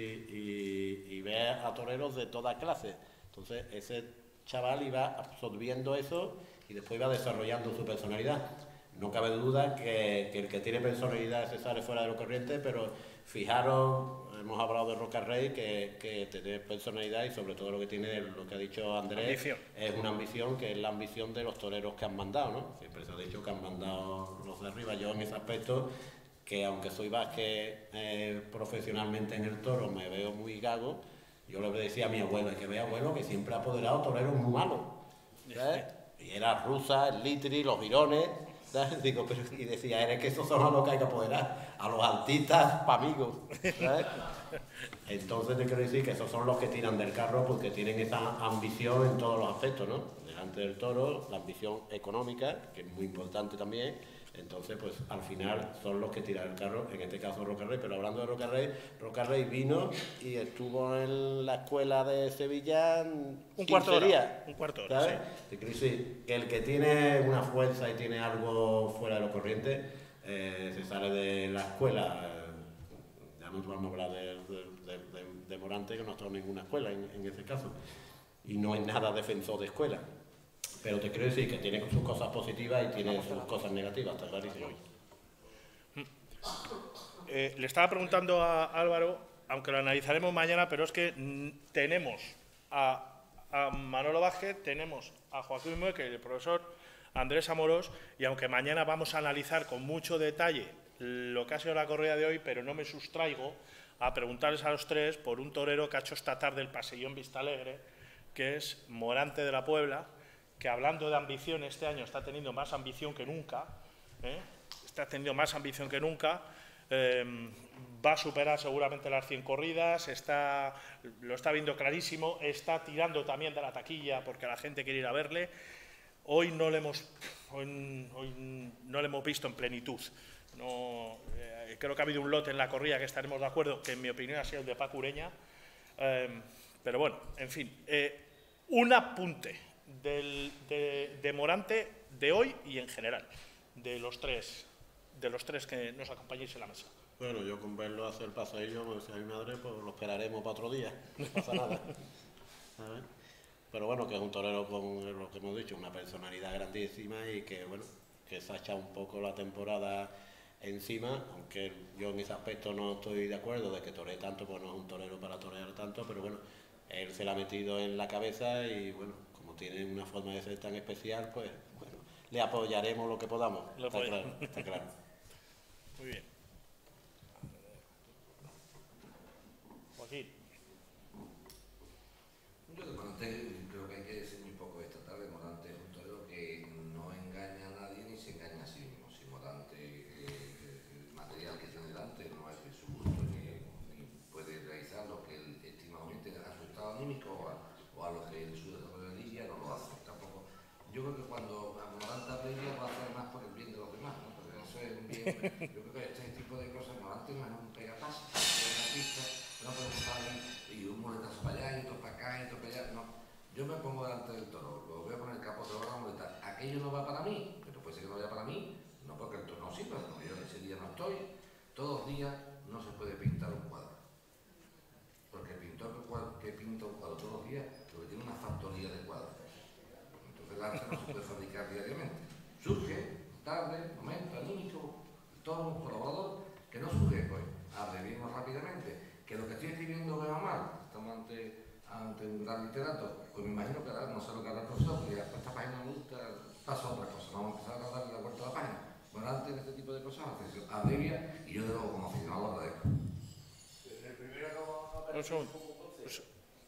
y ver a toreros de toda clase. Entonces ese chaval iba absorbiendo eso y después iba desarrollando su personalidad. No cabe duda que el que tiene personalidad se sale fuera de lo corriente, pero fijaros, hemos hablado de Roca Rey, que tiene personalidad y sobre todo lo que tiene, lo que ha dicho Andrés, ambición. Es una ambición que es la ambición de los toreros que han mandado, ¿no? Siempre se ha dicho que han mandado los de arriba. Yo en ese aspecto, que aunque soy Vázquez profesionalmente en el toro, me veo muy gago, yo le decía a mi abuelo, es que ve abuelo que siempre ha apoderado toreros muy malos, ¿sabes? Y era Rusa, el Litri, los Virones, ¿sabes? Digo, pero, y decía, es que esos son a los que hay que apoderar, a los altistas, pa' amigos, ¿sabes? Entonces te quiero decir que esos son los que tiran del carro porque tienen esa ambición en todos los aspectos, ¿no? Delante del toro, la ambición económica, que es muy importante también. Entonces, pues al final son los que tiran el carro, en este caso Roca Rey. Pero hablando de Roca Rey vino y estuvo en la escuela de Sevilla un cuarto de hora, ¿sabes? Sí. Te quiero decir que el que tiene una fuerza y tiene algo fuera de lo corriente, se sale de la escuela. Ya no vamos a hablar de Morante, que no ha estado en ninguna escuela en ese caso. Y no es nada defensor de escuela. Pero te quiero decir que tiene sus cosas positivas y tiene sus cosas negativas, está clarísimo. Le estaba preguntando a Álvaro, aunque lo analizaremos mañana, pero es que tenemos a Manolo Vázquez, tenemos a Joaquín Mueque y el profesor Andrés Amorós, y aunque mañana vamos a analizar con mucho detalle lo que ha sido la corrida de hoy, pero no me sustraigo a preguntarles a los tres por un torero que ha hecho esta tarde el Pasillón Vistalegre, que es Morante de la Puebla, que hablando de ambición este año está teniendo más ambición que nunca, va a superar seguramente las 100 corridas, lo está viendo clarísimo, está tirando también de la taquilla porque la gente quiere ir a verle. Hoy no le hemos visto en plenitud. No, creo que ha habido un lote en la corrida que estaremos de acuerdo, que en mi opinión ha sido el de Paco Ureña. Pero bueno, en fin, un apunte de Morante de hoy y en general, de los tres que nos acompañáis en la mesa. Bueno, yo con verlo hacer el paseillo, como decía mi madre, pues lo esperaremos para otro día, no pasa nada. ¿Sabes? Pero bueno, que es un torero con lo que hemos dicho, una personalidad grandísima y que, bueno, que se ha echado un poco la temporada encima, aunque yo en ese aspecto no estoy de acuerdo de que toree tanto, pues no es un torero para torear tanto, pero bueno, él se la ha metido en la cabeza y bueno, como tiene una forma de ser tan especial, pues bueno, le apoyaremos lo que podamos, está claro. Muy bien. Joaquín. Yo de Morante creo que hay que decir muy poco esta tarde. Morante es un torero que no engaña a nadie ni se engaña a sí mismo. Si Morante, el material que tiene delante no es de su gusto ni puede realizar lo que él estimamente a su estado anímico o a lo que en su desarrollo de lidia no lo hace tampoco. Yo creo que cuando a Morante aprende va a hacer más por el bien de los demás, ¿no? Porque eso es un bien. Yo creo que este tipo de cosas, Morante no es un pegapás, es una pista, no preguntarle y un muletazo para allá y otro para acá y otro para allá. No, yo me pongo delante del toro, lo voy a poner el capote, lo voy a moletar. Aquello no va para mí, pero puede ser que no vaya para mí, no porque el toro no sirva, sino que yo ese día no estoy. Todos los días no se puede pintar un cuadro. Porque el pintor que pinta un cuadro todos los días, lo que tiene una factoría de cuadros. Entonces el arte no se puede fabricar diariamente. Surge, tarde, momento, anímico, todo un colaborador que no surge, pues abreviemos rápidamente. Que lo que estoy escribiendo me va mal, estamos ante un gran literato, pues me imagino que ahora no sé lo que hará el profesor, porque esta página me gusta, pasa otra cosa, vamos a empezar a darle la vuelta a la página. Bueno, antes de este tipo de cosas, abrevia, y yo de nuevo como aficionado lo agradezco. El primero no vamos a ver un poco entonces.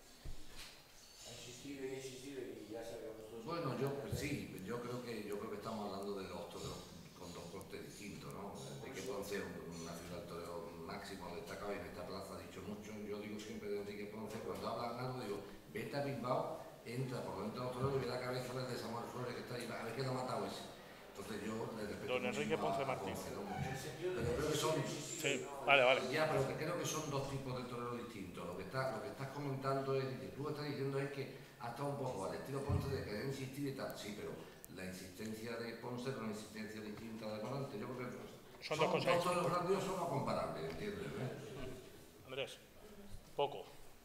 Ha insistido y ya sabemos. Bueno, yo creo que estamos hablando de los toreros con dos cortes distintos, ¿no? De que Ponce es una figura del torero máximo destacado y en esta plaza ha dicho mucho. Yo digo siempre de Enrique Ponce, cuando hablan algo, digo, vete a Bilbao, entra por dentro de los toreros y ve la cabeza de Samuel Flores que está ahí, a ver qué le ha matado ese. Entonces yo le respeto Don Enrique Ponce Martín. Pero creo que son... Sí, vale. Ya, pero creo que son dos tipos de toreros distintos. Lo que estás comentando es, tú estás diciendo es que ha estado un poco al estilo Ponce de querer insistir y tal. Sí, pero la insistencia de Ponce con la insistencia distinta de Morante, yo creo que son dos cosas. Todos los radios son no comparables, ¿entiendes? Andrés, poco.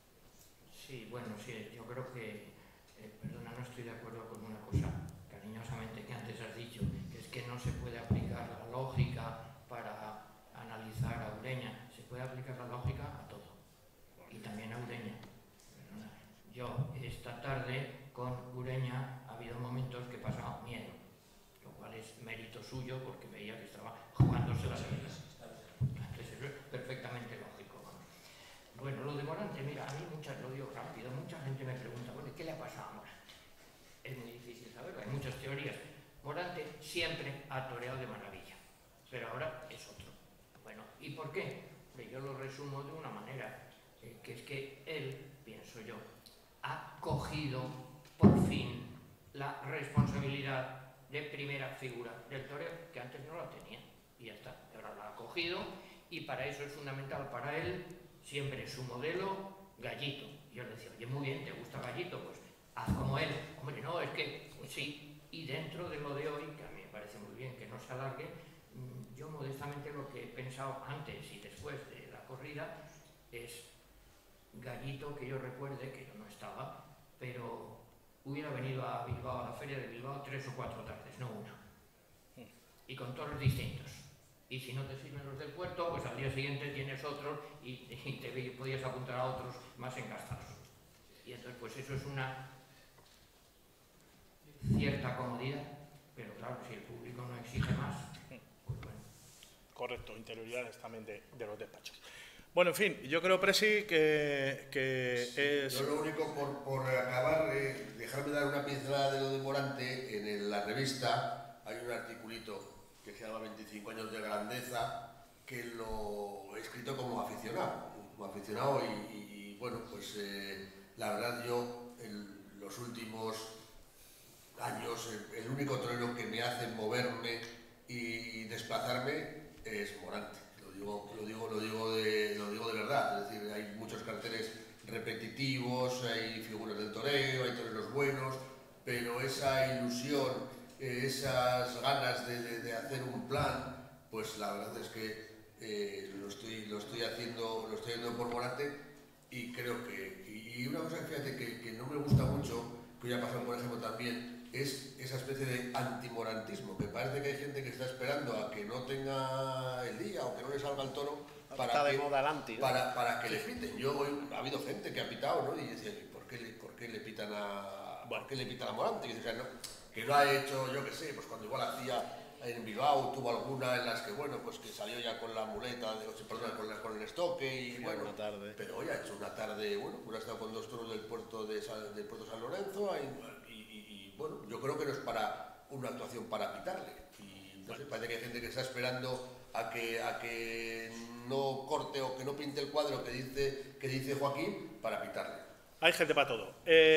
Sí, bueno, sí, yo creo que, perdona, no estoy de acuerdo con una cosa cariñosamente que antes has dicho, que es que no se puede aplicar la lógica para analizar a Ureña, se puede aplicar la lógica a todo, y también a Ureña. Perdona. Yo esta tarde con Ureña ha habido momentos que he pasado miedo, lo cual es mérito suyo porque veía que estaba jugándose la vida. Entonces eso es perfectamente lógico. Bueno, lo de Morante, mira, a mí lo digo rápido, mucha gente me pregunta, bueno, ¿qué le ha pasado a Morante? Es muy difícil saberlo, hay muchas teorías. Morante siempre ha toreado de maravilla, pero ahora es otro. Bueno, ¿y por qué? Yo lo resumo de una manera, que es que él, pienso yo, ha cogido por fin la responsabilidad de primera figura del toreo, que antes no la tenía, y ya está, ahora la ha cogido, y para eso es fundamental para él siempre su modelo, Gallito. Yo le decía, oye, muy bien, ¿te gusta Gallito? Pues haz como él. Hombre, no, es que sí. Y dentro de lo de hoy, que a mí me parece muy bien que no se alargue, yo modestamente lo que he pensado antes y después de la corrida es Gallito, que yo recuerde, que yo no estaba, pero hubiera venido a Bilbao, a la feria de Bilbao, 3 o 4 tardes, no una. Y con toros distintos. Y si no te sirven los del puerto, pues al día siguiente tienes otros y te podías apuntar a otros más encastados. Y entonces, pues eso es una cierta comodidad, pero claro, si el público no exige más, pues bueno. Correcto, interioridades también de los despachos. Bueno, en fin, yo creo, Presi, que es... Yo lo único, por acabar, dejarme dar una pincelada de lo de Morante. En la revista hay un articulito que se llama 25 años de grandeza, que lo he escrito como aficionado y bueno, pues la verdad yo en los últimos años el único torero que me hace moverme y desplazarme es Morante. Lo digo de verdad, es decir, hay muchos carteles repetitivos, hay figuras del toreo, hay toreros buenos, pero esa ilusión, esas ganas de hacer un plan, pues la verdad es que lo estoy haciendo por Morante, y creo que, y una cosa, fíjate, que no me gusta mucho, que ya ha pasado por ejemplo también, es esa especie de antimorantismo, que parece que hay gente que está esperando a que no tenga el día o que no le salga el toro para que le piten. Ha habido gente que ha pitado, ¿no? Y decía, ¿por qué le pitan a Morante? Y decía, no, que lo ha hecho, yo qué sé, pues cuando igual hacía en Bilbao, tuvo alguna en las que, bueno, pues que salió ya con la muleta, con el estoque y sí, bueno, pero hoy ha hecho una tarde, bueno, pues ha estado con 2 toros del puerto San Lorenzo y bueno, yo creo que no es para una actuación para pitarle, y no sé, parece que hay gente que está esperando a que no corte o que no pinte el cuadro que dice Joaquín para pitarle. Hay gente para todo.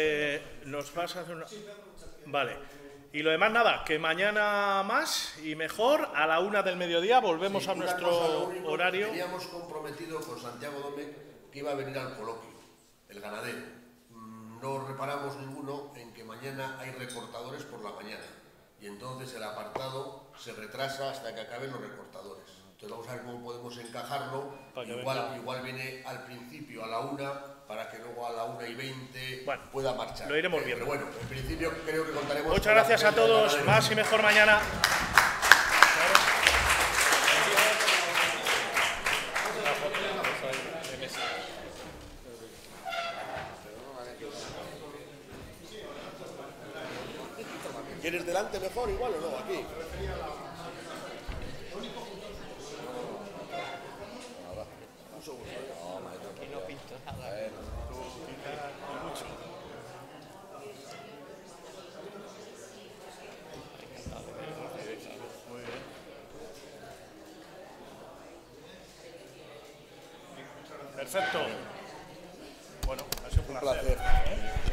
Nos vas a hacer una... Vale. Y lo demás, nada, que mañana más y mejor, a la 1 del mediodía, volvemos a nuestro horario. Teníamos comprometido con Santiago Domecq que iba a venir al coloquio, el ganadero. No reparamos ninguno en que mañana hay recortadores por la mañana, y entonces el apartado se retrasa hasta que acaben los recortadores. Entonces vamos a ver cómo podemos encajarlo. Igual viene al principio a la 1, para que luego a la 1:20 pueda marchar. Lo iremos viendo. Pero bueno, en principio creo que contaremos... Muchas gracias a todos, más y mejor mañana. ¿Quieres de delante mejor igual o no, aquí. Un segundo. Aquí no pinto nada. Tú pintas mucho. Muy bien. Perfecto. Bueno, ha sido un placer.